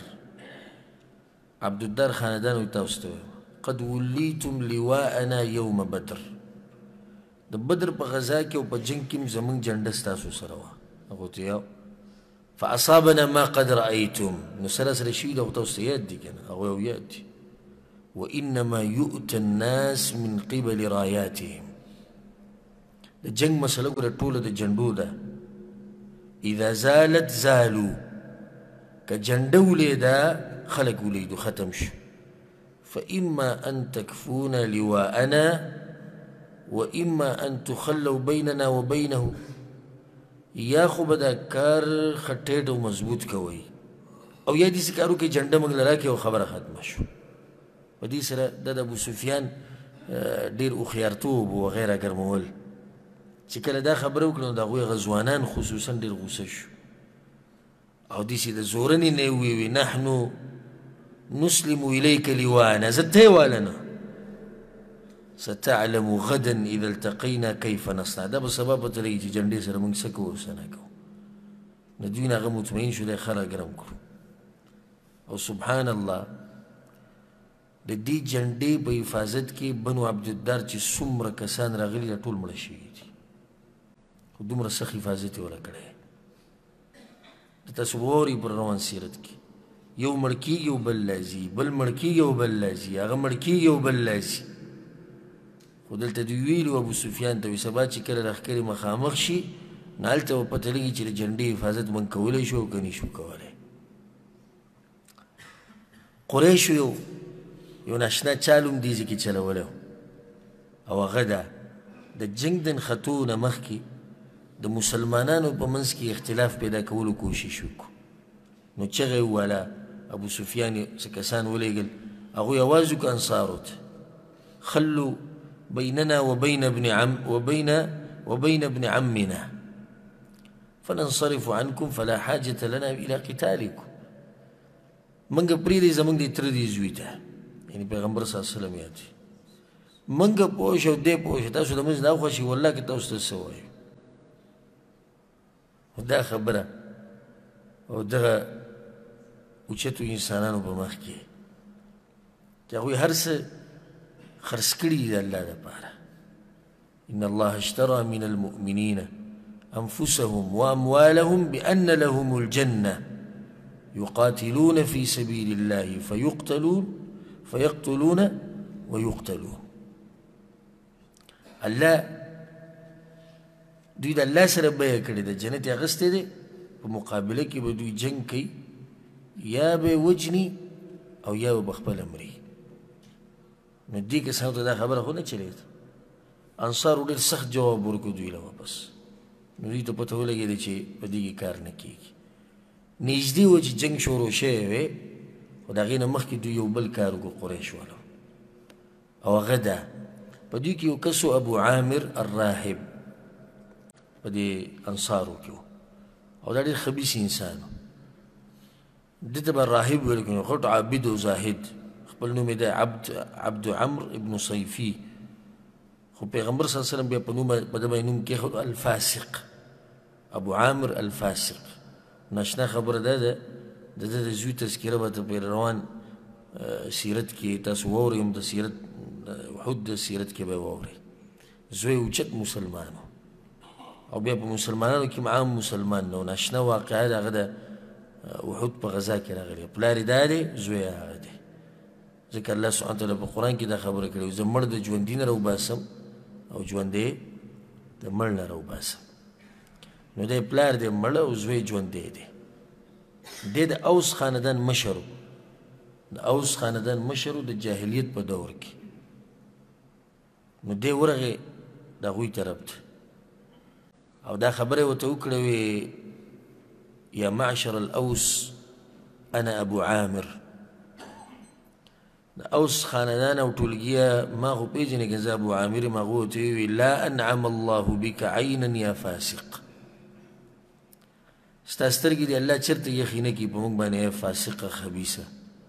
عبدالدار خاندان وایي تاسو ته وایم قد ولیتم لواءنا یوم بدر د بدر په غذا کې او په جنګ کې زموږ جنډه ستاسو سره وه هغه ورته یو فاصابنا ما قد رأيتم نو سره سره شوي ده خو تاسو ته یاد دي که نه هغوی او یاد دي وإنما يؤتى الناس من قبل راياتهم د جنگ مسله ګوره ټوله د جنډو ده اذا زالت زالو که جنډه ولیده خلک ولیدو ختم شو فإما أن تكفون لواءنا وإما أن تخلوا بيننا وبينه یا خو به دا کار خټیټ او مضبوط کوئ او یا داسې کار وکړئ جنډه موږ له راکړئ او خبره ختمه شو په دې سره دا د ابوسفیان ډېر هوښیارتوب و وغیره ګرمول چې کله دا خبره وکړه نو د هغوی غزوانان خصوصا ډېر غوسه شو او داسې د زورنې نه یې وویې نحنو نسلم الیک لواءنا زه ته یې والنه ستعلم غدا اذا التقینا کیف نصنع دا به سبا پته لګي چې جنډې سره موږ څه کوو څه نه کوو نو دوی نه هغه مطمئن شو دی خره ګرم کړو او سبحان الله د دې جنډې په حفاظت کې بنو عبدالدار چې څومره کسان راغلي دا ټول مړه شوي دي خو دومره سخت حفاظت یې وله کړی د تاسو واورئ پر روان سیرت کې یو مړ کېږي او بل لازي بل مړ کېږي او بل لازي هغه مړ کېږي او بل لازي خو دلته دوی ویلي ابو سفیان ته وایي سبا چې کله لښکرې مخامخ شي نو هلته به پته لګي چې د جنډې حفاظت موږ کولی شو او که نه شو کولی قریشو یو یو ناشنا چال هم دې ځای کې چلولی او هغه ده د جنګ د نښتو نه مخکې د مسلمانانو په منځ کې اختلاف پیدا کولو کوشش وکړو نو چغه یې وواله ابو سفیان څه کسان ولېږل هغوی اواز وکړه انصارو ته خلو بيننا وبين ابن عم وبين وبين ابن عمنا فننصرف عنكم فلا حاجة لنا إلى قتالكم منګه پریدي زمونږ د تره دي زوی ته یعنی پیغمبر صلی الله علیه وسلم یاد منګه پوه شو دی پوه شو تاسو د منځ نه خوښي والله که تاسو ته څه وایو دا خبره او دغه اوچتو انسانانو په مخ کې چې هغوی هر څه خرڅ کړي دي د الله دپاره ان الله اشترى من المؤمنين انفسهم واموالهم بان لهم الجنه يقاتلون في سبيل الله فيقتلون فيقتلون ويقتلون الله دوی د الله سره بیعه کړې ده جنت یې اخیستی دی په مقابله کې به دوی جنګ کوي یا به وجني او یا به پخپله مري نو دې کسانو ته دا خبره خو نه چلېده انصارو ډېر سخت جواب ورکړو دوی له واپس نو دوی ته پته ولګېده چې په دې کې کار نه کېږي نږدې و چې جنګ شروع شوی وی خو د هغې نه مخکې دوی یو بل کار وکړو قریش والو او هغه ده په دوی کې یو کس و ابو عامر الراهب په دې انصارو کې و او دا ډېر خبیث انسان و دې ته به راهب ویل کېږي غټ عابد و زاهد خپل نوم یې دی عبد عبد عمر ابن صیفي خو پیغمبر صلی الله علیه وسلم بیا په نوم په ده باندې نوم کېښود الفاسق ابو عامر الفاسق ناشنا خبره دا ده د ده د زوی تذکره به په روان سیرت کې تاسو واورئ هم د سیرت احد د سیرت کې به واورئ زوی اوچت مسلمان او بیا په مسلمانانو کې عام مسلمان نه و ناشنا واقعه د هغه د احد په غزا کې راغلی پلار یې دا دی زوی یې هغه دی ځکه الله سبحانه وتعالی په قرآن کې دا خبره کړې زه مړ د ژوندي نه راوباسم او ژوندی د مړ نه راوباسم نو دی پلار دی مړ او زوی ژوندی دی دی د اوس خاندان مشر د اوس خاندان مشر د جاهلیت په دور کې نو دی ورغې د هغوی طرف ته او دا خبره یې ورته وکړه وی یا معشر الاوس انا ابو عامر د اوس خاندان او ټولګیه ما خو پېژنې که زه ابو عامر یم هغه ورته وویل لا انعم الله بک عینا یا فاسق ستا سترګې دې الله چېرته یخې نه کړي په موږ باندې ای فاسقه خبیثه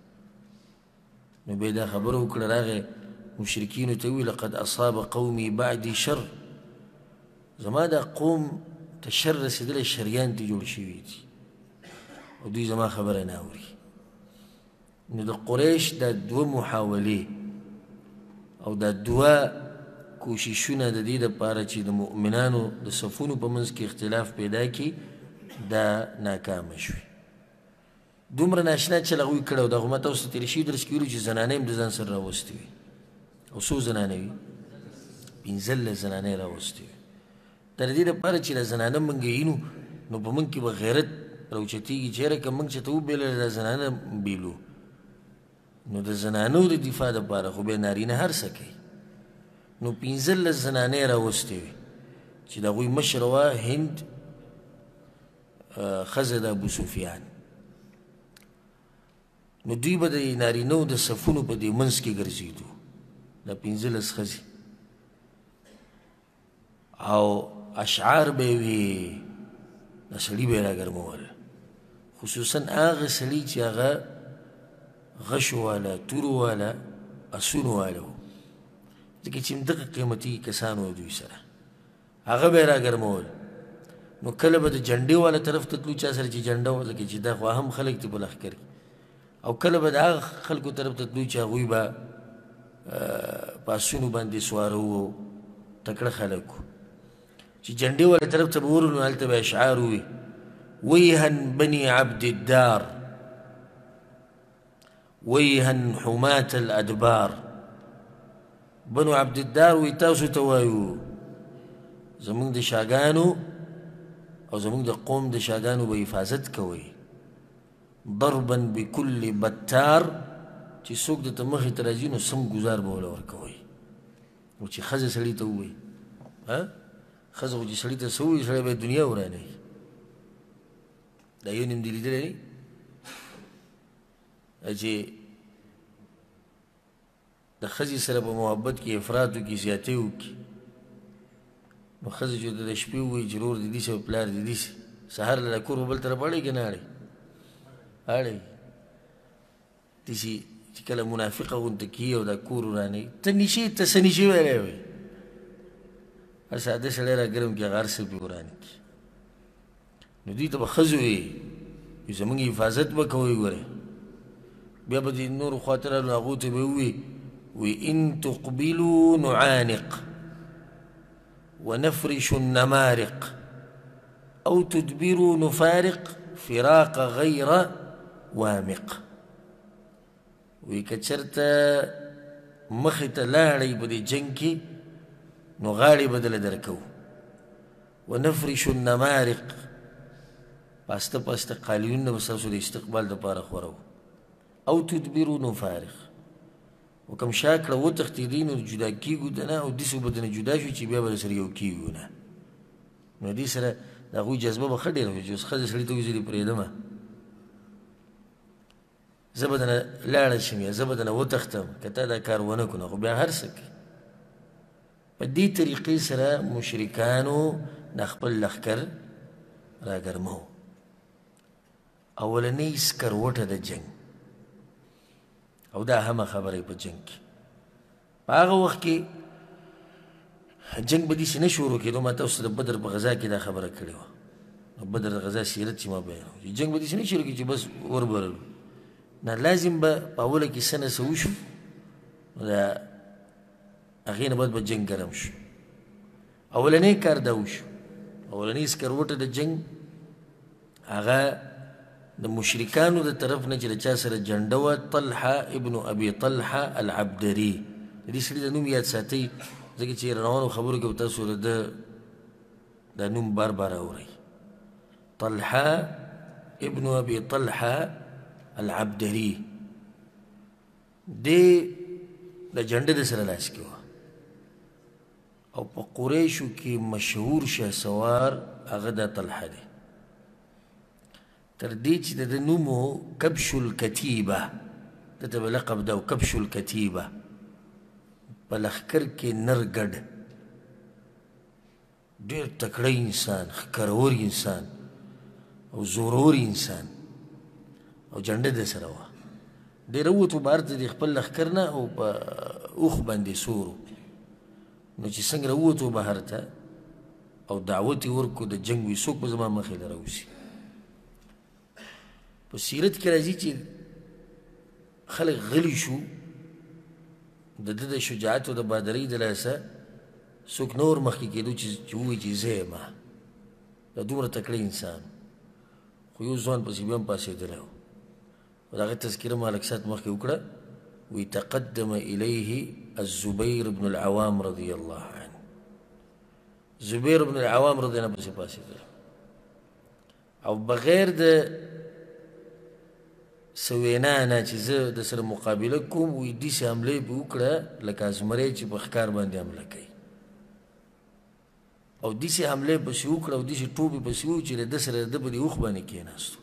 نو بیا دا خبره وکړه راغی مشرکینو ته وویل لقد اصاب قومي بعدي شر زما دا قوم ته شر رسېدلی شریان ترې جوړ شوي دي او دوی زما خبره نه اوري نو د قریش دا دوه محاولې او دا دوه کوششونه د دې دپاره چې د مؤمنانو د صفونو په منځ کې اختلاف پیدا کړي دا ناکامه شوې دومره ناشنا چل هغوی کړی او د هغو ما تاسو ته تېر شوي درس کې ویلو چې زنانې هم د ځان سره راوستې وي او څو زنانې وي پنځلس زنانې راوستې وي دا د دې دپاره چې دا زنانه موږ وینو نو په موږ کې به غیرت راوچتېږي چې یاره که موږ چې ته وبېلله دا زنانه بیلو نو د زنانو د دفاع دپاره خو بیا نارینه هر څه کوي نو پنځلس زنانې راوستې وي چې د هغوی مشره وه هند ښځه د ابو سفیان نو دوی به د نارینهو د صفونو په دې منځ کې ګرځېدو دا پنځلس ښځې او اشعار به یې وي دا سړي به یې راګرمول خصوصا هغه سړي چې هغه غشو والا تورو والا اسونو والا و ځکه چې همدغه قیمتي کسان و دوی سره هغه به یې راګرمول نو کله به د جنډې والا طرف ته تلو چا سره چې جنډه وه ځکه چې دا خو هم خلک دي په لښکر کې او کله به د هغه خلکو طرف ته تلو چې هغوی به په اسونو باندې سواره وو تکړه خلک وو چې جنډې والا طرف ته به ورغلو نو هلته به اشعار ووي ویها بني عبد الدار ویها حماة الادبار بنو عبد الدار وی تاسو ته وایو زمونږ د شاګانو او زمونږ د قوم د شاګانو به حفاظت کوئ ضربا بكل بتار چې څوک درته مخې ته راځي نو سم ګزار به وله ورکوئ او چې ښځه سړي ته ووایي ښځه خو چې سړي ته څه ووایي سړی باید دنیا ورانوي دا یو نیم دې لیدلی نه چې د ښځې سره په محبت کې افراط وکړي زیاتې وکړي نو ښځه چې د شپې ووایي چې رور دې داسې او پلار دې داسې سهار له کور به بل طرف اړئ که نه اړئ اړئ داسې چې کله منافقه غونته کېږي او دا کور ورانوي ته نشې ته څه نشې ویلی وایي هر ساده سړی را ګرم کړي هغه هر څه پرې ورانه کړي نو دوی ته به ښځو وایي زمونږ حفاظت به کوئ ګورئ بیا به دې نورو خواته رالو هغو ته به ووایي وی ان تقبلوا نعانق ونفرش النمارق او تدبروا نفارق فراق غير وامق وی که چرته مخې ته لاړئ په دې جنګ کې نو غاړې به دله درکوو ونفرش النمارق پاسته پاسته قالیونونه به ستاسو د استقبال دپاره خورو او تدبروا نفارق و کوم شا کړه وتښتېدی نو جدا کېږو ده نه او داسې به درنه جدا شو چې بیا به سره یو کېږو نه نو دې سره د هغوی جذبه به ښه ډېره وي چې اوس ښځه سړي ته وایي زه دې پرېږدمه زه به درنه لاړه شم یا زه به درنه وتښتم که تا دا کار ونه کړو نو خو بیا هر څه کوي. په دې طریقې سره مشرکانو د خپل لښکر راګرمو. اولنۍ سکروټه د جنګ، او دا همه خبره په جنګ کې. په هغه وخت کې جنګ به داسې نه شروع کېدو. ما تاسو د بدر په غذا کې دا خبره کړې وه. نو بدر د غذا سیرت چې ما بیانوي، جنګ به داسې نه شروع کېږي چې بس وربللو، نه، لازم به په اوله کې څه نه څه وشو، نو د هغې نه بعد به جنګ ګرم شو. اولنی کار دا وشو، اولنی سکروټه د جنګ هغه د مشرکانو د طرف نه چې د چا سره جنډه وه، طلحه ابن ابي طلحه العبدري. د دې سړي د نوم یاد ساتئ، ځکه چې روانو خبرو کې به تاسو د ده دا نوم بار بار اورئ. طلحه ابن ابي طلحه العبدري دې د جنډه د سره لاس کې وه، او په قریشو کې مشهور شهسوار هغه دا طلحه دی. تر دې چې د ده نوم و کبش الکتیبه، ده ته به لقب ده و کبش الکتیبه، په لښکر کې نر ګډ، ډېر تکړه انسان، ښکرور انسان او زورور انسان، او جنډه د سره وه. دی راووتو بهر ته د خپل لښکر نه او په اوښ باندې سورو. نو چې څنګه راووتو بهر ته او دعوت یې ورکړو د جنګ، وي څوک به زما مخې ته راوځي. په سیرت کې راځي چې خلک غلي شو د ده د شجاعت او د بهادرۍ د لاسه. څوک نه ور مخکې کېدو چې ووایي چې زه یم، دا دومره تکړه انسان. خو یو ځوان پسې بیا هم پاڅېدلی و، او د هغه تذکره ما لږ ساعت مخکې وکړه. وی تقدم الیه الزبیر بن العوام رضی الله عنه. زبیر بن العوام رضی الله عنه پسې پاڅېدلی، او بغیر د څه وینا نه چې زه د سره مقابله کوم، وی داسې حمله یې پې وکړه لکه ازمری چې په ښکار باندې حمله کوي، او داسې حمله یې پسې وکړه او داسې ټوپ یې پسې وو چې د ده سره د ده په دې اوښ باندې کېناستو،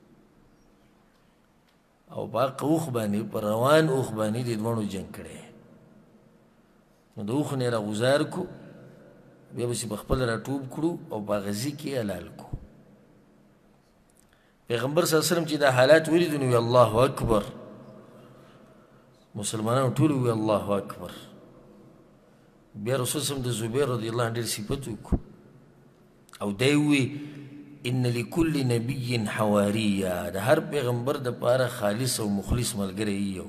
او په هغه اوښ باندې په روان اوښ باندې دې دواړو جنګ کړی. نو د اوښ نه یې راغوزار کړو، بیا به چې په خپله راټوپ کړو او په غزي کې حلال کړو. پیغمبر صلی الله علیه وسلم چې دا حالات ولیدو نو وی الله اکبر. مسلمانانو ټول وی الله اکبر. بیا رسول صلی الله علیه وسلم د زبیر رضی الله عنه ډېر صفت وکړو، او دی وی ان لكل نبي حواريه، د هر پیغمبر د پاره خالص او مخلص ملګری یو،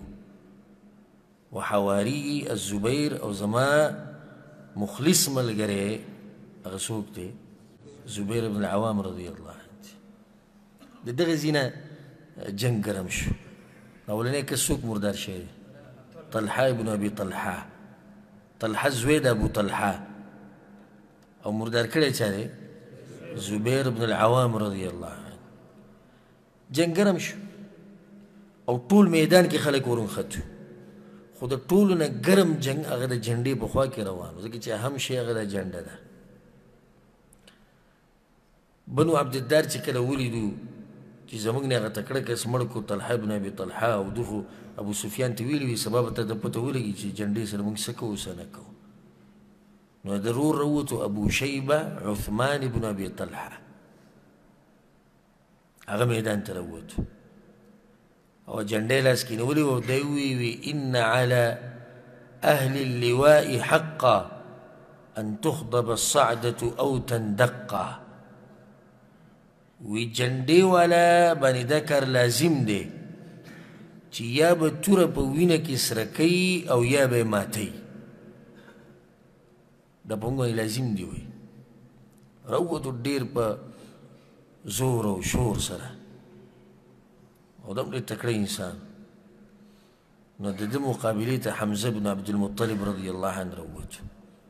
وحواری الزبیر، او زما مخلص ملګری هغه څوک دی؟ زبیر بن العوام رضی الله عنه. د دغه ځینه جنګ ګرم شو. اولنی کس څوک مردار شوی؟ طلحه ابن ابي طلحه. طلحه زوی د ابو طلحه، او مردار کړی چا دی؟ زبیر بن العوام رضی الله عنه. جنګ ګرم شو، او ټول میدان کې خلک ورنښتو، خو د ټولو نه ګرم جنګ هغه د جنډې په خوا کې روان و، ځکه چې اهم شی هغه د جنډه ده. بنو عبدالدار چې کله ولیدو چې زموږ نه هغه تکړه کس مړ کړو طلحه بن ابي طلحه، او ده خو ابو سفیان ته ویلي وي سبا به ته د پته ولګي چې جنډې سره موږ څه کوو څه نه کوو. نو ضرور راووتو ابو شیبه عثمان بن ابي طلحه، هغه میدان ته راووتو او جنډې لاس کې نیولې وه. دی وی ان على اهل اللواء حقا ان تخضب الصعدة او تندقا. وی جنډې والا باندې دا کار لازم دی چې یا به توره په وینه کې سره کوي او یا به یې ماتوي، دا په موږ باندې لازم دی. وی راووتو ډېر په زور او شور سره، او دا هم ډېر تکړه انسان. نو د ده مقابلې ته حمزه بن عبدالمطلب رضی الله عنه راووتو.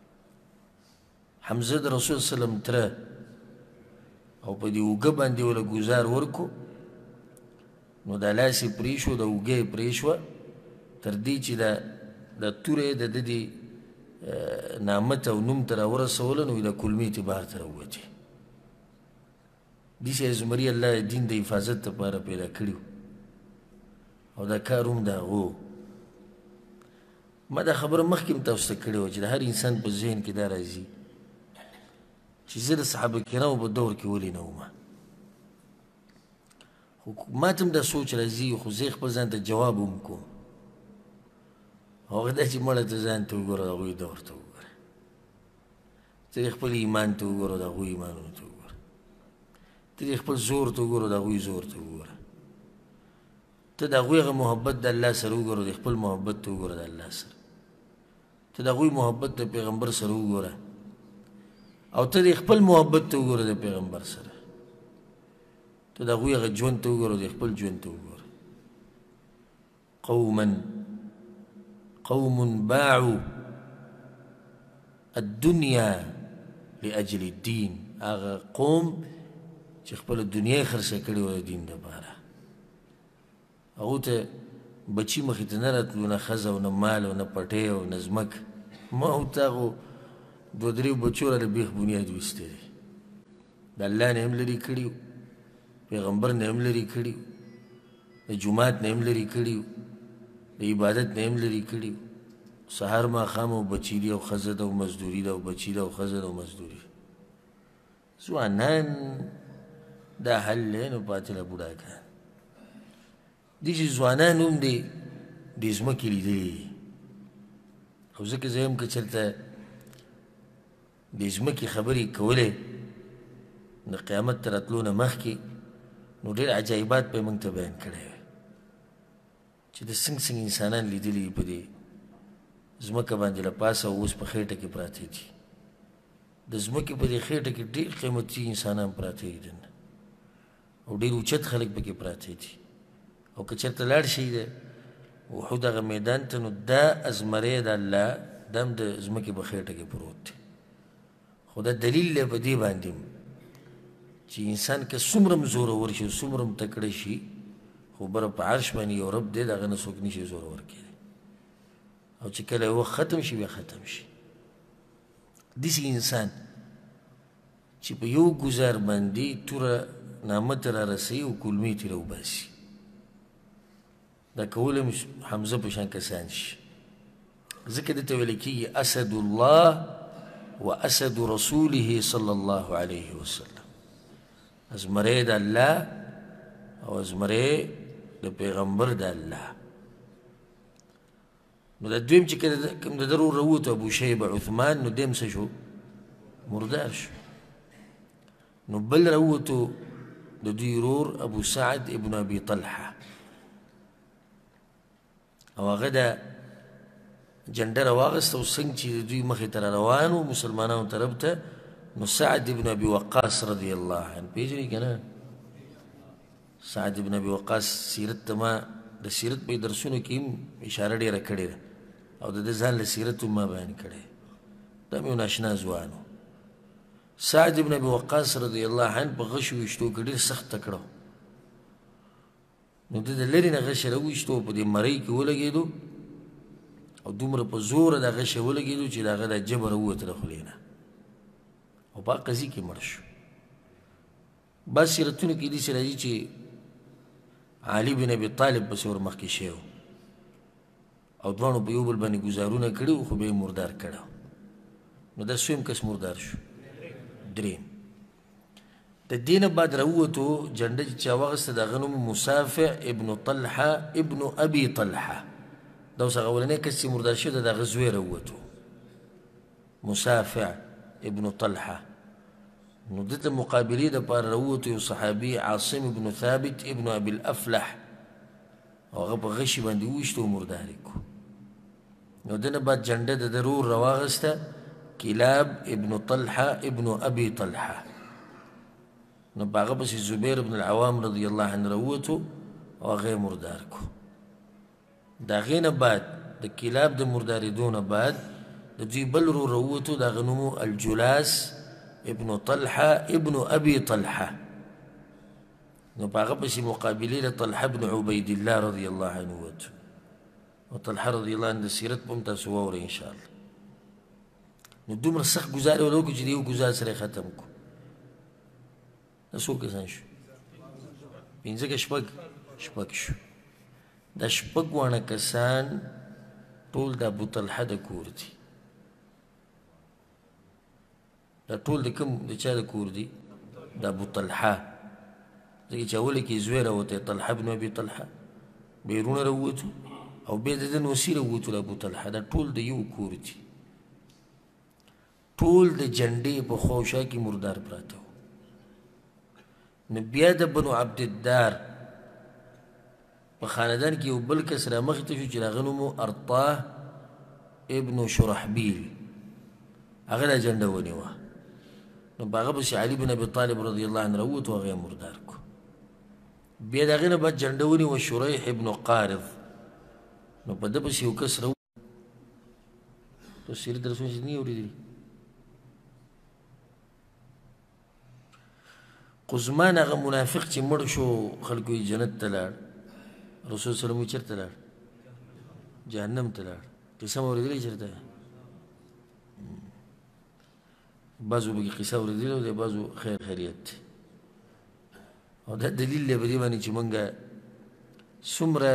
حمزه د رسول صلی الله علیه وسلم تره، او په دې اوږه باندې وله ګزار ورکو، نو دا لاس یې پرې شو، د اوږه یې پرې شوه، تر دې چې د توره یې د ده دې نامت او نوم ته راورسوله، نو د کلمې ته بهر ته راووتې. داسې زمري الله دین د حفاظت لپاره پیدا کړي، او دا کار هم د هغو ما دا خبره مخکې هم تاسو ته کړې وه چې د هر انسان په ذهن کې دا راځي چې زه د صحابه کرامو په دور کې ولې نه وم خو ما ته هم دا سوچ راځي خو زه خپل ځان ته جواب هم کوم هغه دا چې مړه ته ځان ته وګوره د هغوی دور ته وګوره ته د خپل ایمان ته وګوره د هغوی ایمانونو ته وګوره ته د خپل زور ته وګوره د هغوی زور ته وګوره ته د هغوی هغه محبت د الله سره وګوره د خپل محبت ته وګوره د الله سره ته د هغوی محبت د پیغمبر سره وګوره او ته د خپل محبت ته وګوره د پیغمبر سره ته د هغوی هغه ژوند ته وګوره د خپل ژوند ته وګوره قوما قوم باعوا الدنيا لأجل الدين هغه قوم چې خپل دنیا خرڅه کړې وه د دین دپاره هغو ته بچي مخې ته نه راتلو نه ښځه او نه مال او نه پټۍ او نه ځمکه ما ورته هغو دوه درې بچو راله بیخ بنیاد ویستی دی د الله نه هم لرې کړي وو پیغمبر نه هم لرې کړي وو د جومات نه هم لرې کړي وو د عبادت نه هم لرې کړي وو سهار ماښام او بچي دي او ښځه ده او مزدوري ده او بچي ده او ښځه ده او مزدوري ځوانان دا حل دی نو پاتې له بوډاګان دي چې ځوانان هم دې دې ځمکې لیدلې دي او ځکه زه یم که چېرته دې ځمکې خبرې کولې د قیامت ته راتلو نه مخکې نو ډېر عجایبات به یې موږ ته بیان کړی وی چې د څنګه څنګه انسانان لیدلي دي په دې ځمکه باندې له پاسه او اوس په خېټه کې پراته دي د ځمکې په دې خېټه کې ډېر قیمتي انسانان پراته دي او ډېر اوچت خلک پکې پراته دي او که چېرته لاړ شئ د وحود هغه میدان ته نو دا ازمری د الله دا هم د ځمکې په خېټه کې پروت دی خو دا دلیل دی په دې باندې چې انسان که څومره هم زورور شي څومره هم تکړه شي خو بره په عرش باندې یو رب دی د هغه نه څوک نشي زورور کېدی او چې کله یو وخت ختم شي بیا ختم شي داسې انسان چې په یو ګزار باندې توره نامه ته رارسوي او کلمې ترې راوباسي دا کول هم حمزه په شان کسان شي ځکه دته ویل کېږي اسد الله و اسد رسوله صلی الله علیه وسلم ازمری د الله او ازمری د پیغمبر د الله نو د دویم چې کوم د درو راووتو ابو شیبه عثمان نو دیم څه شو مردار شو نو بل راووتو د دوی ورور ابو سعد ابن ابي طلحه او هغه د جنډه راواغسته او څنګه چې د دوی مخې ته روان وو مسلمانانو طرف ته نو سعد ابن ابي وقاص رضی الله عنه پېژنې که نه سعد ابن ابي وقاص سیرت ته ما د سیرت په درسونو کې هم اشاره ډېره کړې ده او د ده ځان له سیرت هم ما بیان کړی دا مې یو ناشنا ځوان و سعد ابن ابي وقاص رضی الله عنه په غشو ویشتو کې ډېر سخت تکړه نو ده د لرې نه غشه راویشتو په دې مرۍ کې ولګېدو او دومره په زوره دا غشه ولګېدو چې د هغه دا جبه راووته له خولې نه او په هغه قضیې کې مړ شو بعض سیرتونو کې داسې راځي چې علي بن ابي طالب پسې ور مخکې شوی او دواړو په یو بل باندې ګزارونه کړي وو خو بیا یې مردار کړی نو دا څویم کس مردار شو دریم د دې نه بعد راووتو جنډه چې چا واغسته د هغه نوم مسافع ابن طلحه ابن ابي طلحه دا اوس هغه اولنی کس چې مردار شوی د هغه زوی راووتو مسافع ابن طلحه نو دته مقابلې دپاره راووتو یو صحابي عاصم ابن ثابت ابن ابي الافلح او هغه په غشي باندې وویشته او مردار یې کړو نو ده نه بعد جنډه د ده رور راواغسته کلاب ابن طلحه ابن ابي طلحه نو په هغه پسې زبیر بن العوام رضی الله عنه راووتو او هغه یې مردار کړو د هغې نه بعد د کلاب د مردارېدو نه بعد د دوی بل رور راووتو د هغه نوم الجلاس ابن طلحه ابن ابي طلحه نو په هغه پسې مقابلې د طلحه بن عبید الله رضی الله عنه ووتو او طلحه رضی الله عنه د سیرت به هم تاسو واورئ انشاءالله نو دومره سخت ګزار یې ورته وکړو چې د یو ګزار سره یې ختم کړو دا څو کسان شو پنځه که شپږ شپږ شو دا شپږ واړه کسان ټول د ابو طلحه د کور دي دا ټول د کوم د چا د کور دي د ابو طلحه ځکه چې اول کې زوی راوتی طلحه بن ابي طلحه بیرونه راووتو او بیا د ده نوسي راووتو د ابو طلحه دا ټول د یو کور دي ټول د جنډې په خوا او شا کې مردار پراته وو نو بیا د بنو عبدالدار په خاندان کې یو بل کس رامخې ته شو چې د هغه نوم و ارطاه ابن شرحبیل هغه دا جنډه ونیوه نو په هغه پسې علي بن ابي طالب رضی الله عنه راووت او هغه یې مردار کړو بیا د هغې نه بعد جنډه ونیوه شریح ابن قارض نو په ده پسې یو کس راووت تو سیرت رسول چې نه یې اورېدلي قزمان هغه منافق چې مړ شو خلکو یې جنت ته لاړ رسول صلی الله علیه وسلم چېرته لاړ جهنم ته لاړ قصه مو اورېدلې چېرته بعضو پکې قصه اورېدلې او د بعضو خیر خیریت دی او دا دلیل دی په دې باندې چې موږ څومره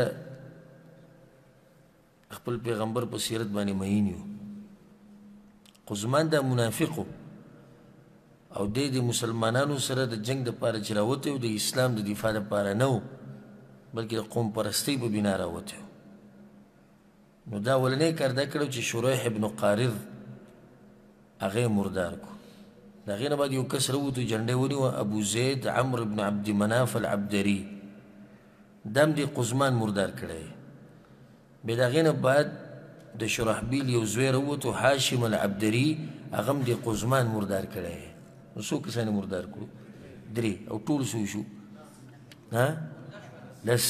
خپل پیغمبر په سیرت باندې مهین یو قزمان دا منافق و او دی د مسلمانانو سره د جنگ دپاره چې راوتی و د اسلام د دفاع دپاره نه و بلکې د قوم پرستۍ په بنا راوتی و نو دا اولنی کار دا کړی چې شریح ابن قارض هغه یې مردار کړو د هغې نه بعد یو کس راووتو جنډه ونیوه ابو زید عمرو بن عبد مناف العبدري دا هم دې قزمان مردار کړی بیا د هغې نه بعد د شرحبیل یو زوی راووتو حاشم العبدري هغه هم دې قزمان مردار کړی نو څو کسان یې مردار کړو درې او ټول څو شو ها لس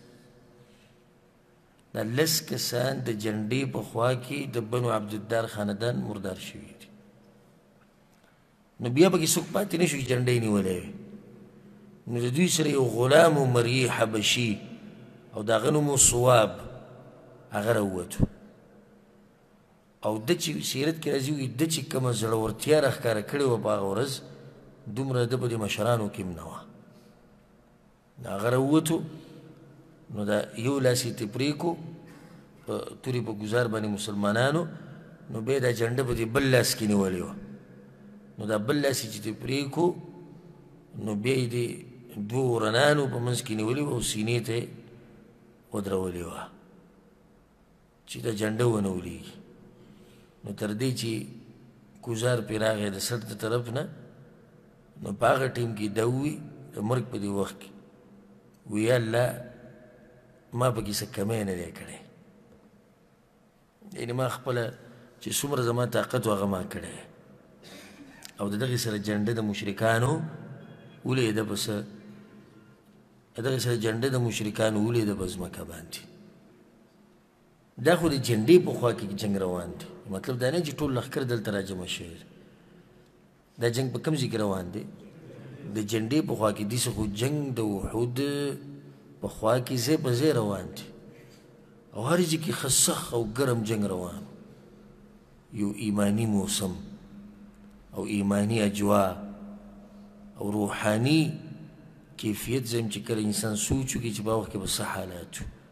دا لس کسان د جنډې په خوا کې د بنو عبدالدار خاندان مردار شوي دي نو بیا پکې څوک پاتې نه شو چې جنډه یې نیولی وي نو د دوی سره یو غلام و مري حبشي او د هغه نوم و صواب هغه راووتو او ده چې سیرت کې راځي وي ده چې کومه زړورتیا راښکاره کړې وه په هغه ورځ دومره ده په دې مشرانو کې هم نه وه هغه راووتو نو دا یو لاس یې ترې پرېکړو په تورې په ګزار باندې مسلمانانو نو بیا دا جنډه په دې بل لاس کې نیولې وه نو دا بل لاس یې چې ترې پرېکړو نو بیا یې د دوو ورنانو په منځ کې نیولې وه او سینې ته یې ودرولې وه چې دا جنډه ونه ولیږي نو تر دې چې ګزار پرې راغی د سر د طرف نه نو په هغه ټیم کې دا ووي د مرګ په دې وخت کې وی یا الله ما پکې څه کمی نه دی کړی یعنې ما خپله چې څومره زما طاقت و هغه ما کړی او د دغې سره جنډه د مشرکانو ولیده په څه د دغې سره جنډه د مشرکانو ولیده په ځمکه باندې دا خو د جنډې په خوا کې جنګ روان دی مطلب دا نه چې ټول لښکر دلته راجمع شوی دا جنګ په کوم ځای کې روان دی د جنډې په خوا کې داسې خو جنګ د وحود په خوا کې ځای په ځای روان دی او هر ځای کې ښه سخت او ګرم جنګ روان یو ایمانی موسم او ایمانی اجوا او روحانی کیفیت زم چې کله انسان سوچ وکړي چې په وخت کې به څه حالات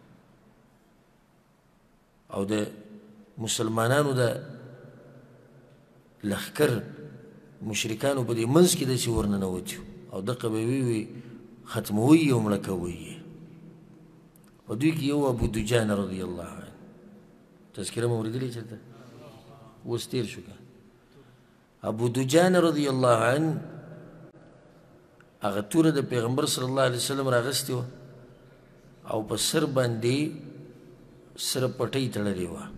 او د مسلمانانو د لښکر مشرکانو په دې منځ کې داسې ورننوتي او دقه به وی ختموي یې او مړه کوي یې په دوی کې یو ابو دجانه رضی الله عنه تذکره مو اورېدلې چېرته اوس تېر شو که ابو دجانه رضی الله عنه هغه توره د پیغمبر صلی الله علیه وسلم راغستې وه او په سر باندې سره پټۍ تړلې وه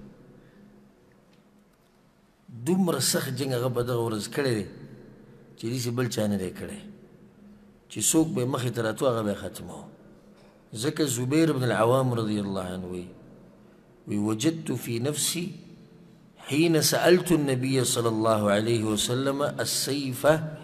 دومره سخت جنګ هغه په دغه ورځ کړی دی چې داسې بل چا نه دی کړی چې څوک به یې مخې ته راتلو هغه به یې ختموه ځکه زبیر بن العوام رضی الله عنه وی وی وجدت في نفسي حين سألت النبي صلى الله عليه وسلم السيف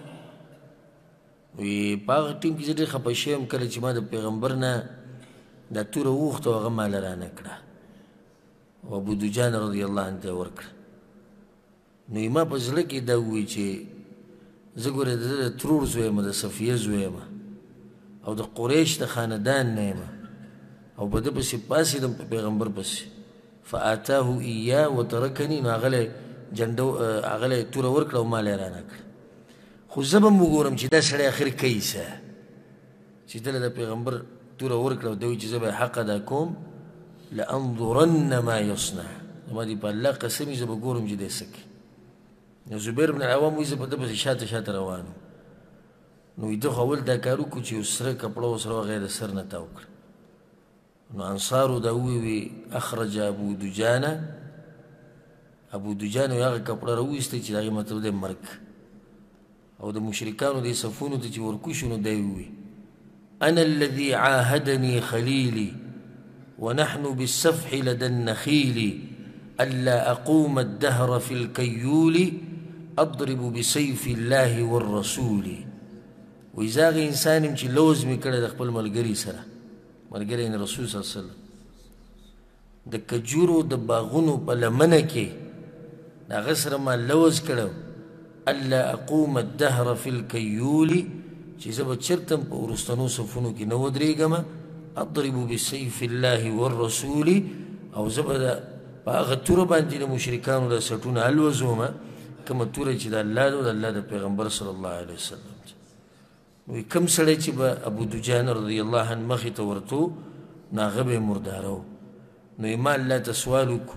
وی په هغه ټیم کې زه ډېر خفه شوی یم کله چې ما د پیغمبر نه دا توره وغوښته او هغه ماله رانه کړه او ابو دجان رضی الله عنه ته یې ورکړه نو ما په زړه کې دا ووایي چې زه ګوره د ده د ترور زوی یم د صفیه زوی یم او د قریش د خاندان نه یم او په ده پسې پاڅېدم په پیغمبر پسې فآتاه ایاه وترکني نو هغه جنډه هغه توره ورکړه او مال یې رانه کړه خو زه به م وګورم چې دا سړی اخر کوي څه چې دله د پیغمبر توره ورکړه او ده وایي چې زه به یې حق ادا کوم لانظرن ما یصنع زما دې په الله قسم وي زه به ګورم چې دی څه کوي نو زبیر بن العوام وایي زه په ده پسې شاته شاته روان وم نو وایي ده خو اول دا کار وکړو چې یو سره کپړه ورسره هغه یې د سر نه تاو کړه نو انصارو دا ووی اخرج ابو دجانه ابو دجانه هغه کپړه راویسته چې د هغې مطلب دی مرګ او د مشرکانو دې صفونو ته چې ورکوي شو نو دی ووی انا الذي عاهدني خليلي ونحن بالسفح لدى النخيل ألا أقوم الدهر في الكيول أضرب بسيف الله والرسول وإذا غي إنسان چې لوز مې کړی د خپل ملګري سره ملګری یعنې رسول صلی الله علیه وسلم د کجورو د باغونو په لمنه کې د هغه سره ما لوز کړی الا اقوم الدهر في الكيول چې زه به چېرته په وروستنو صفونو کې نه ودرېږم اضرب بسیف الله والرسول او زه به په هغه توره باندې د مشرکانو د سټونه الوزومه کومه توره چې د الله ده او د الله د پیغمبر صلی الله علیه وسلم نو کم سړی چې به ابو دجانه رضی الله عنه مخې ته ورته نو هغه به یې مرداره و نو یې ما الله ته سوال وکړو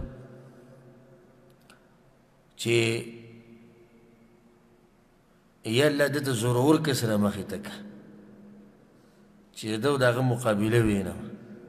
چې یا الله ده ته زورور کس را مخې ته که چې د ده او د هغه مقابله وینم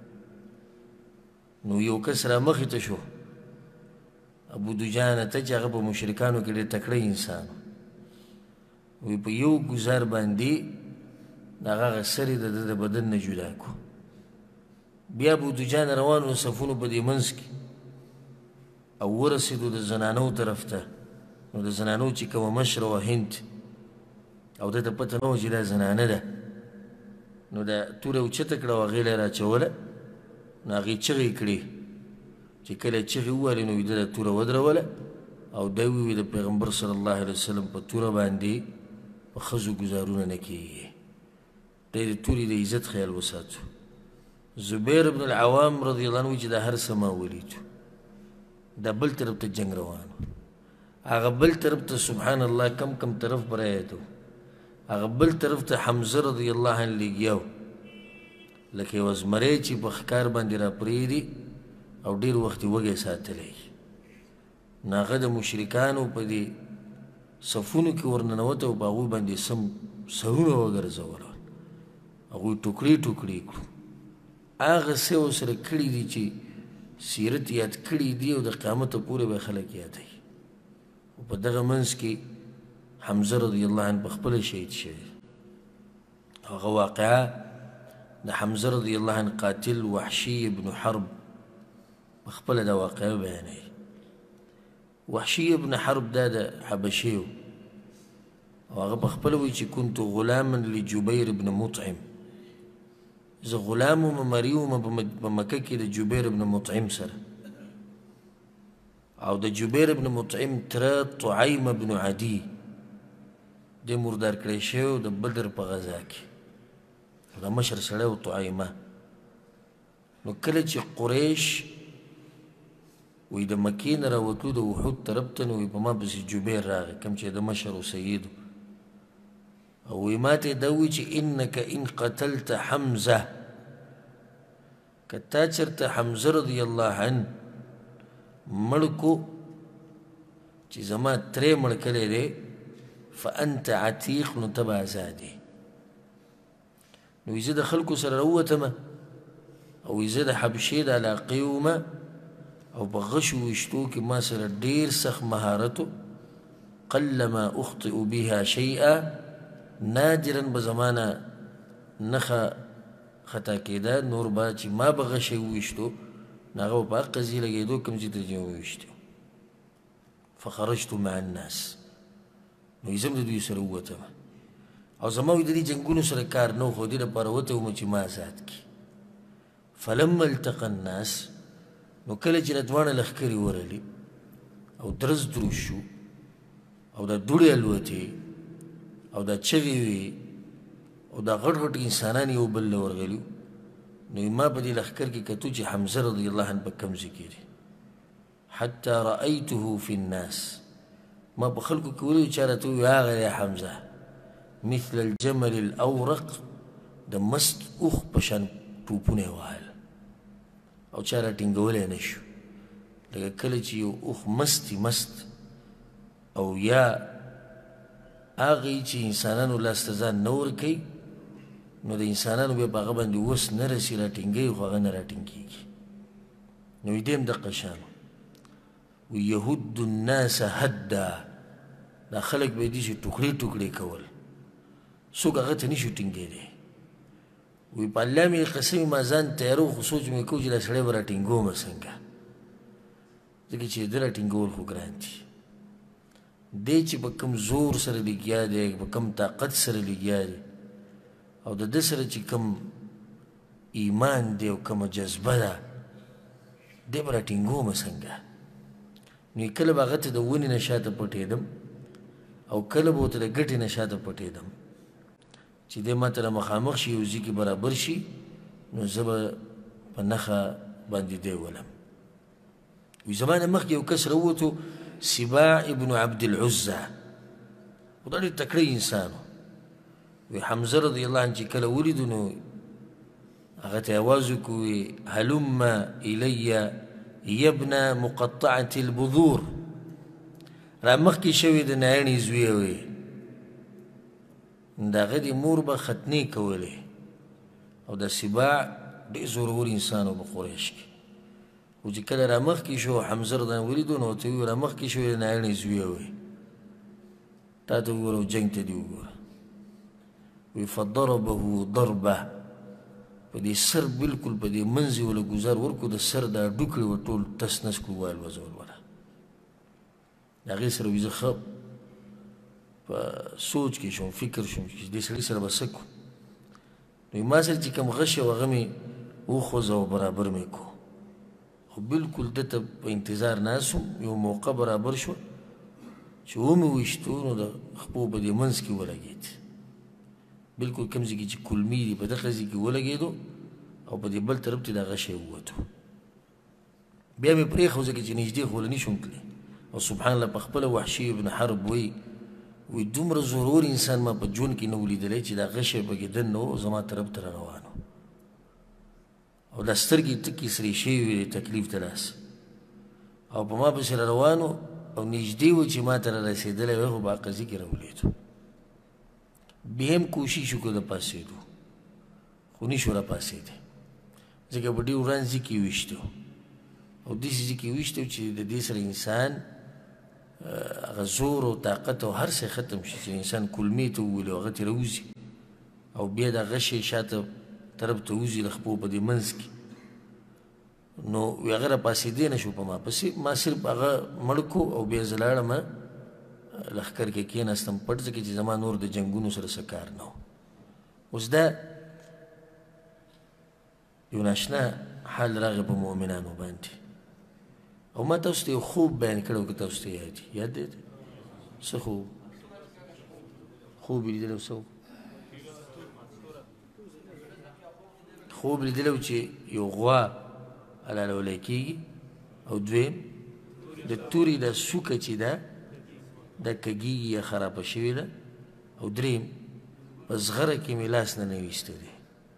نو یو کس را مخې ته شو ابو دجانه ته چې هغه په مشرکانو کې ډېر تکړه انسان وی په یو ګزار باندې د هغه سر یې د ده د بدن نه جدا کړو بیا ابو دجانه روان و صفونو په دې منځ کې او ورسېدو د زنانو طرف ته نو د زنانو چې کومه مشره وه هند او ده ته پته نه وه چې دا زنانه ده نو دا توره اوچته کړه او هغې له یې راچوله نو هغې چغې کړې چې کله چغې ووهلې نو ده د توره ودروله او دی ووی د پیغمبر صلی الله علیه وسلم په توره باندې په ښځو ګزارونه نه کېږي دی د تورې د عزت خیال وساتو زبیر بن العوام رضی الله عنه وایي چې دا هر څه ما ولیدو دا بل طرف ته جنگ روان هغه بل طرف ته سبحان الله کم کم طرف برایت و هغه بل طرف ته حمزه رضی الله عنه لګیا و لکه یوه زمری چې په ښکار باندې را پرېږدي او ډېر وخت یې وږی ساتلی نو هغه د مشرکانو په دې صفونو کې ورننوته او په هغوی باندې سم سرونه وګرځول هغوی ټوکړې ټوکړې کړو هغه څه ورسره کړي دي چې سیرت یاد کړي دي او د قیامته پورې به خلک یادوي او په دغه منځ کې حمزه رضی الله عنه په خپله شهید شوی هغه واقعه د حمزه رضی الله عنه قاتل وحشي ابن حرب په خپله دا واقعه بیانوي وحشي ابن حرب دا د حبشي و او هغه په خپله وایي چې كنت غلاما لجبیر ابن مطعم زه غلام وم مري وم په مکه کې د جبیر ابن مطعم سره او د جبیر ابن مطعم تره طعیم ابن عدي دی مردار کړی شوی و د بدر په غزا کې د مشر سړی و طعیمه نو کله چې قریش وی د مکې نه راوتلو د وحود طرف ته نو وی په ما پسې جبیر راغی کوم چې د مشر و سید او وی ما ته دا وی چې انک ان قتلت حمزه که تا چېرته حمزه رضی الله عنه مړ کو چې زما ترې مړ کړی دی فانت عتیق نو ته به ازاد یې نو وی زه د خلکو سره راووتمه او وی زه د حبشې د علاقې ومه او په غشو ویشتو کې ما سره ډېر سخت مهارت قلما اخطئ بها شیئا نادرا به زما نه نښه خطا کېده نور به چې ما به غشی وویشتو نو هغه به په هغه قضیې لګېدو کوم چې ته چې وویشتو فخرجت مع الناس نو زه هم د دوی سره ووتم او زما وی د دې جنګونو سره کار نه و خو دې لپاره وتی وم چې ما ازاد کړي فلما التقى الناس نو کله چې دا دواړه لښکرې ورغلي او درز دروز شو او دا دوړې الوتې او دا چغې وې او دا غټ غټ انسانان یو بل له ورغلي نو ما په دې لښکر کې کتو چې حمزه رضی الله عنه په کوم ځای کې دی حتی رأیته فی الناس ما په خلکو کې ولیدو چا راته وویل هغه دی حمزه مثل الجمل الاورق د مست اوښ په شان ټوپونه یې وهل او چا راټینګولی نه شو لکه کله چې یو اوښ مست مست او یا هغه چې انسانانو لاسته ځان نه ورکوي نو د انسانانو بیا په هغه باندې وس نه رسي راټینګوي خو هغه نه راټینګېږي نو وي دیم دقه شان وي یهد الناس هدا دا خلک به یې داسې ټوکړې ټوکړې کول څوک هغه ته نشو ټینګېدی وی په الله مې قسم ما ځان تیارو خو سوچ مې کوو چې دا سړی به راټینګومه څنګه ځکه چې ده راټینګول خو ګران دي دی چې په کوم زور سره لګیا دی په کوم طاقت سره لګیا دی او د ده سره چې کوم ایمان دی او کومه جذبه ده دی به راټینګومه څنګه نو کله به هغه ته د ونې نه شاته پټېدم او کله به ورته د ګټې نه شاته پټېدم چې دی ما ته را مخامخ شي یو ځای کې برابر شي نو زه به په نښه باندې دی ولم وي زما نه مخکې یو کس راووتو سباع ابن عبد العزة خو دا ډېر تکړه انسان وي حمزه رضی الله عنه چې کله ولیدو نو هغه ته یې اواز وکړو وي هلم الی یا ابن مقطعة البذور را مخکې شوي د ناړې زویه وي د هغه د مور به ختنې کولې او د سباع ډېر زورور انسان و په قریش کې خو چې کله را مخکې شو حمزه رضی ولیدو نو ورته وویل را مخکې شوې د ناړې زویه وي تا ته وګوره او جنګ ته دې وګوره وی فضربه ضربه په دې سر بلکل په دې منځ یې وله ګزار ورکړو د سر دا ډوکړې وه ټول تس نس کړو وایل وزول وله د هغې سره وي زه ښه په سوچ کې شوم فکر شوم چې دې سړي سره به څه کړو نو ما سره چې کوم غش و هغه مې وخوځه او برابر مې کو خو بلکل ده ته په انتظار ناست وم یو موقع برابر شوه چې ومې ویشتو نو د خپو په دې منځ کې ولګېد بلکل کوم ځای کې چې کلمې دي په دغه ځای کې ولګېدو او په دې بل طرف ته دغه شی ووتو بیا مې پرېښو ځکه چې نږدې خو له نشم تللی او سبحان الله په خپله وحشي ابن حرب وی وی دومره زورور انسان ما په ژوند کې نه ولیدلی چې دغه شی پکې دننه و زما طرف ته را روان و او دا سترګې تکې سرې شوې وې تکلیف ته لاس او په ما پسې را روان و او نږدې و چې ما ته را رسېدلی وی خو په عقضي کې راولیدو بیا هم کوشش وکړو د پاسېدو خو نشو را پاسېدی ځکه په ډېر وران ځای کې ویشتو او داسې ځای کې ویشتو چې د دې سره انسان هغه زور او طاقت او هر څه ختم شي چې انسان کلمې ته وولي او هغه ترې راوځي او بیا د هغه شی شاته طرف ته وځي د خپو په دې منځ کې نو وی هغه را پاسېدی نه شو په ما پسې ما صرف هغه مړ کړو او بیا زه لاړم لښکر کې کېناستم پټ ځکه چې زما نور د جنګونو سره څه کار نه و اوس دا یو ناشنا حال راغی په مؤمنانو باندې او ما تاسو ته یو خوب بیان کړی و که تاسو ته یاد یاد دی څه خوب خوب یې لیدلی و څه خوب لیدلی و چې یو غوا حلالولی کېږي او دویم د تورې دا څوکه چې ده دا کږېږي یا خرابه شوې ده او دریم په زغره کې مې لاس نه نه ویسته دی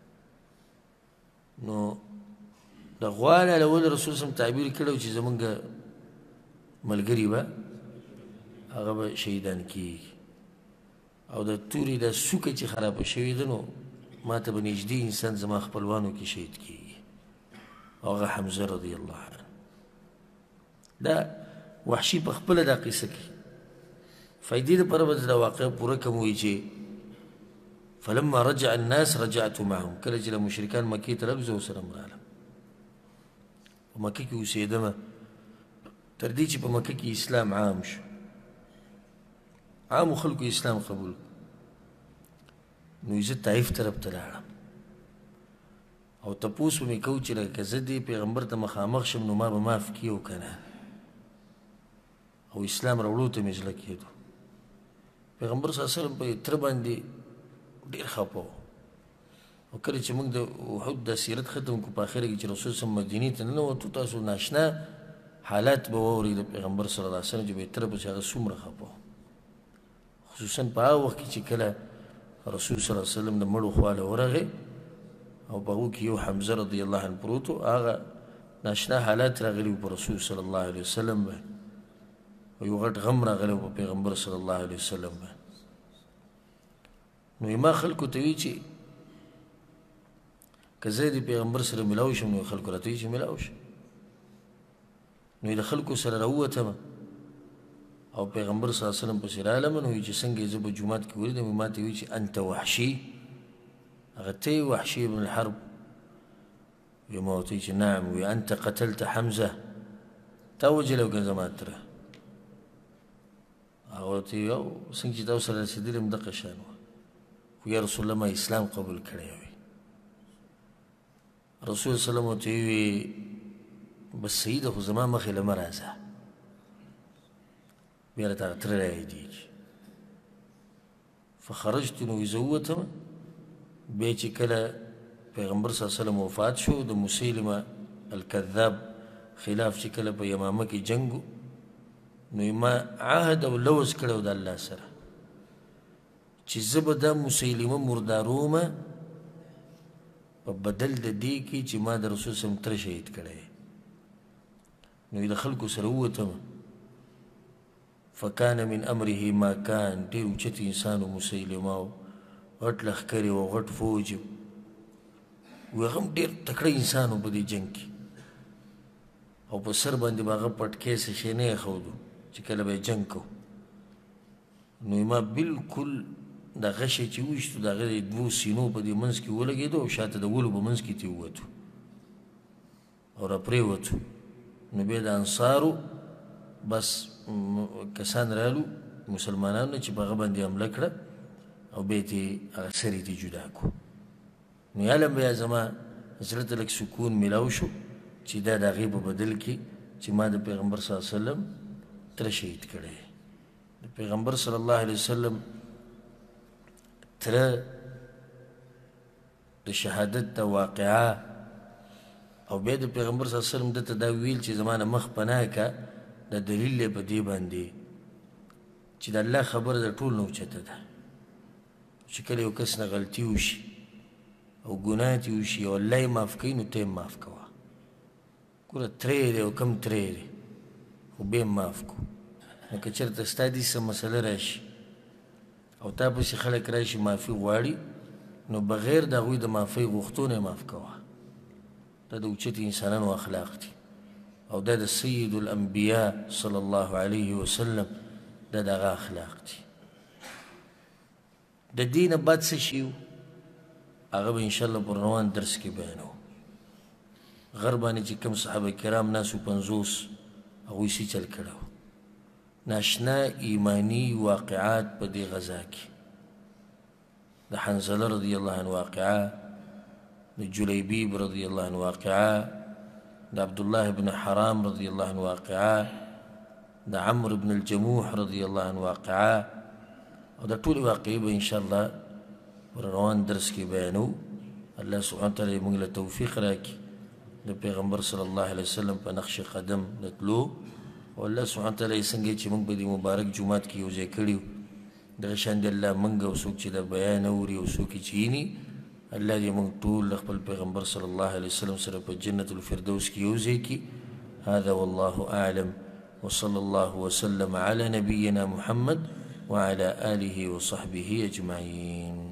نو د غوا حلالول رسول صلی تعبیر کړی چې زمونږ ملګري به هغه به شهیدان کېږي او د تورې دا څوکه چې خرابه شوې ده نو ما ته به نږدې انسان زما خپلوانو کې شهید کېږي او هغه حمزه رضی الله عنه دا وحشي په خپله دا قصه کې فائدې دپاره به دا واقع پوره کوم وایي چې فلما رجع الناس رجعت معهم کله چې له مشرکان مکې ته راغلو زه ورسره مرالم په مکې کې اوسېدمه تر دې چې په مکې کې اسلام عام شو عامو خلکو اسلام قبول نو زه طایف طرف ته لاړم او تپوس به مې کوو چې لکه زه دې پیغمبر ته مخامخ شم نو ما به معاف کړي او که نه او اسلام راوړو ته مې زړه کېدو پیغمبر صلی الله علیه وسلم په تره باندې ډېر خفه و او کله چې موږ د احد د سیرت ختم کړو په اخره کې چې رسول صلی الله علیه وسلم مدینې ته ننوتو تاسو ناشنا حالات به واورئ د پیغمبر صلی الله علیه وسلم چې بهتره به چې هغه څومره خفه و خصوصا په هغه وخت کې چې کله رسول صلی الله علیه وسلم د مړو خواله ورغی او په هغو کې یو حمزه رضی الله عنه پروت و هغه ناشنا حالات راغلي وو په رسول صلی الله علیه وسلم باندې او یو غټ غم راغلی و په پیغمبر صلی الله علیه وسلم باندې نو ما خلکو ته وی چې که زه د پیغمبر سره ملاو شم نو خلکو راته وی چې ملاو شم نو د خلکو سره راووتم او پیغمبر صلی الله علیه وسلم پسې رالم نو وی چې څنګه زه په جومات کې ولیدم ما ته وی چې انت وحشي هغه ته وحشي بن الحرب وی ما ورته چې نعم وی انت قتلت حمزه تا وجلو که زما تره هغه ورته وی او څنګه چې تا ورسره رسېدلي یم دغه شان وه خو یا رسول الله ما اسلام قبول کړی وی رسول صلی الله علیه وسلم ورته وی بس صحیح ده خو زما مخې له مه راځه بیا راته هغه تره رایادېږي فخرجت نو وی زه ووتم بیا چې کله پیغمبر صلی الله علیه وسلم وفات شو د مسیلمه الکذاب خلاف چې کله په یمامه کې جنګ نو ما عهد او لوز کړی د الله سره چې زه به دا مسیلمه مردارومه په بدل د دې کې چې ما د رسول صلی الله علیه وسلم تره شهید کړی نو د خلکو سره ووتم فکان من امره ما کان ډېر اوچت انسان و مسیلمه و غټ لښکرې و غټ فوج و هغه هم ډېر تکړه انسان و په دې جنګ کې او په سر باندې به هغه پټکې څه شی نه ایښودو چې کله به یې جنګ کو نو ما بلکل دا غشی چې وویشتو د هغه د دوو سینو په دې منځ کې ولګېدو او شاته د ولو په منځ کې ترې ووتو او راپرېوتو نو بیا د انصارو بس کسان رالو مسلمانانو چې په هغه باندې حمله کړه او بیا یې هغه سر یې جدا کړو نو یالم بیا زما زړه ته لږ سکون میلاو شو چې دا د هغې په بدل کې چې ما د پیغمبر صلی الله علیه وسلم تره شهید کړی د پیغمبر صلی الله علیه وسلم تره د شهادت د واقعه او بیا د پیغمبر صلی الله علیه وسلم دته دا ویل چې زما نه مخ پناه که دا دلیل دی په دې باندې چې د الله خبره د ټول نه اوچته ده چې کله یو کس نه غلطي وشي او ګناه دې وشي او الله یې معاف کوي نو ته یې معاف کوه ګوره ترې دی او کم ترې دی خو بیا یې معاف کړو نو که چېرته ستا دې څه مسله راشي او تا پسې خلک راشي معافي غواړي نو بغیر د هغوی د معافۍ غوښتو نه یې معاف کوه دا د اوچتې انسانانو اخلاق دي او دا د سید الانبیاء صلی الله علیه وسلم دا د هغه اخلاق دي د دې نه بعد څه شي و هغه به انشاءالله پر روان درس کې بیانوو غر باندې چې کوم صحابه کرام ناس و پنځوس هغوی څه چل کړی و ناشنا ایمانی واقعات په دې غزا کې د حنظله رضی الله عنه واقعه د جلیبیب رضی الله عنه واقعه د عبدالله بن حرام رضی الله عنه واقعه د عمرو بن الجموح رضی الله عنه واقعه او دا ټولې واقعې به انشاءالله پر روان درس کې بیانو الله سبحانه وتعالی موږ له توفیق راکړي د پیغمبر صلی الله علیه وسلم په نقش قدم د تلو او الله سبحانه وتعالی څنګه چې موږ په دې مبارک جومات کې یو ځای کړي وو دغه شان دې الله موږ او څوک چې دا بیان اوري او څوک یې چیني الله دې موږ ټول له خپل پیغمبر صلی الله علیه وسلم سره په جنت الفردوس کې یو ځای کړي هذا والله اعلم وصلى الله وسلم على نبينا محمد وعلى آله وصحبه أجمعين.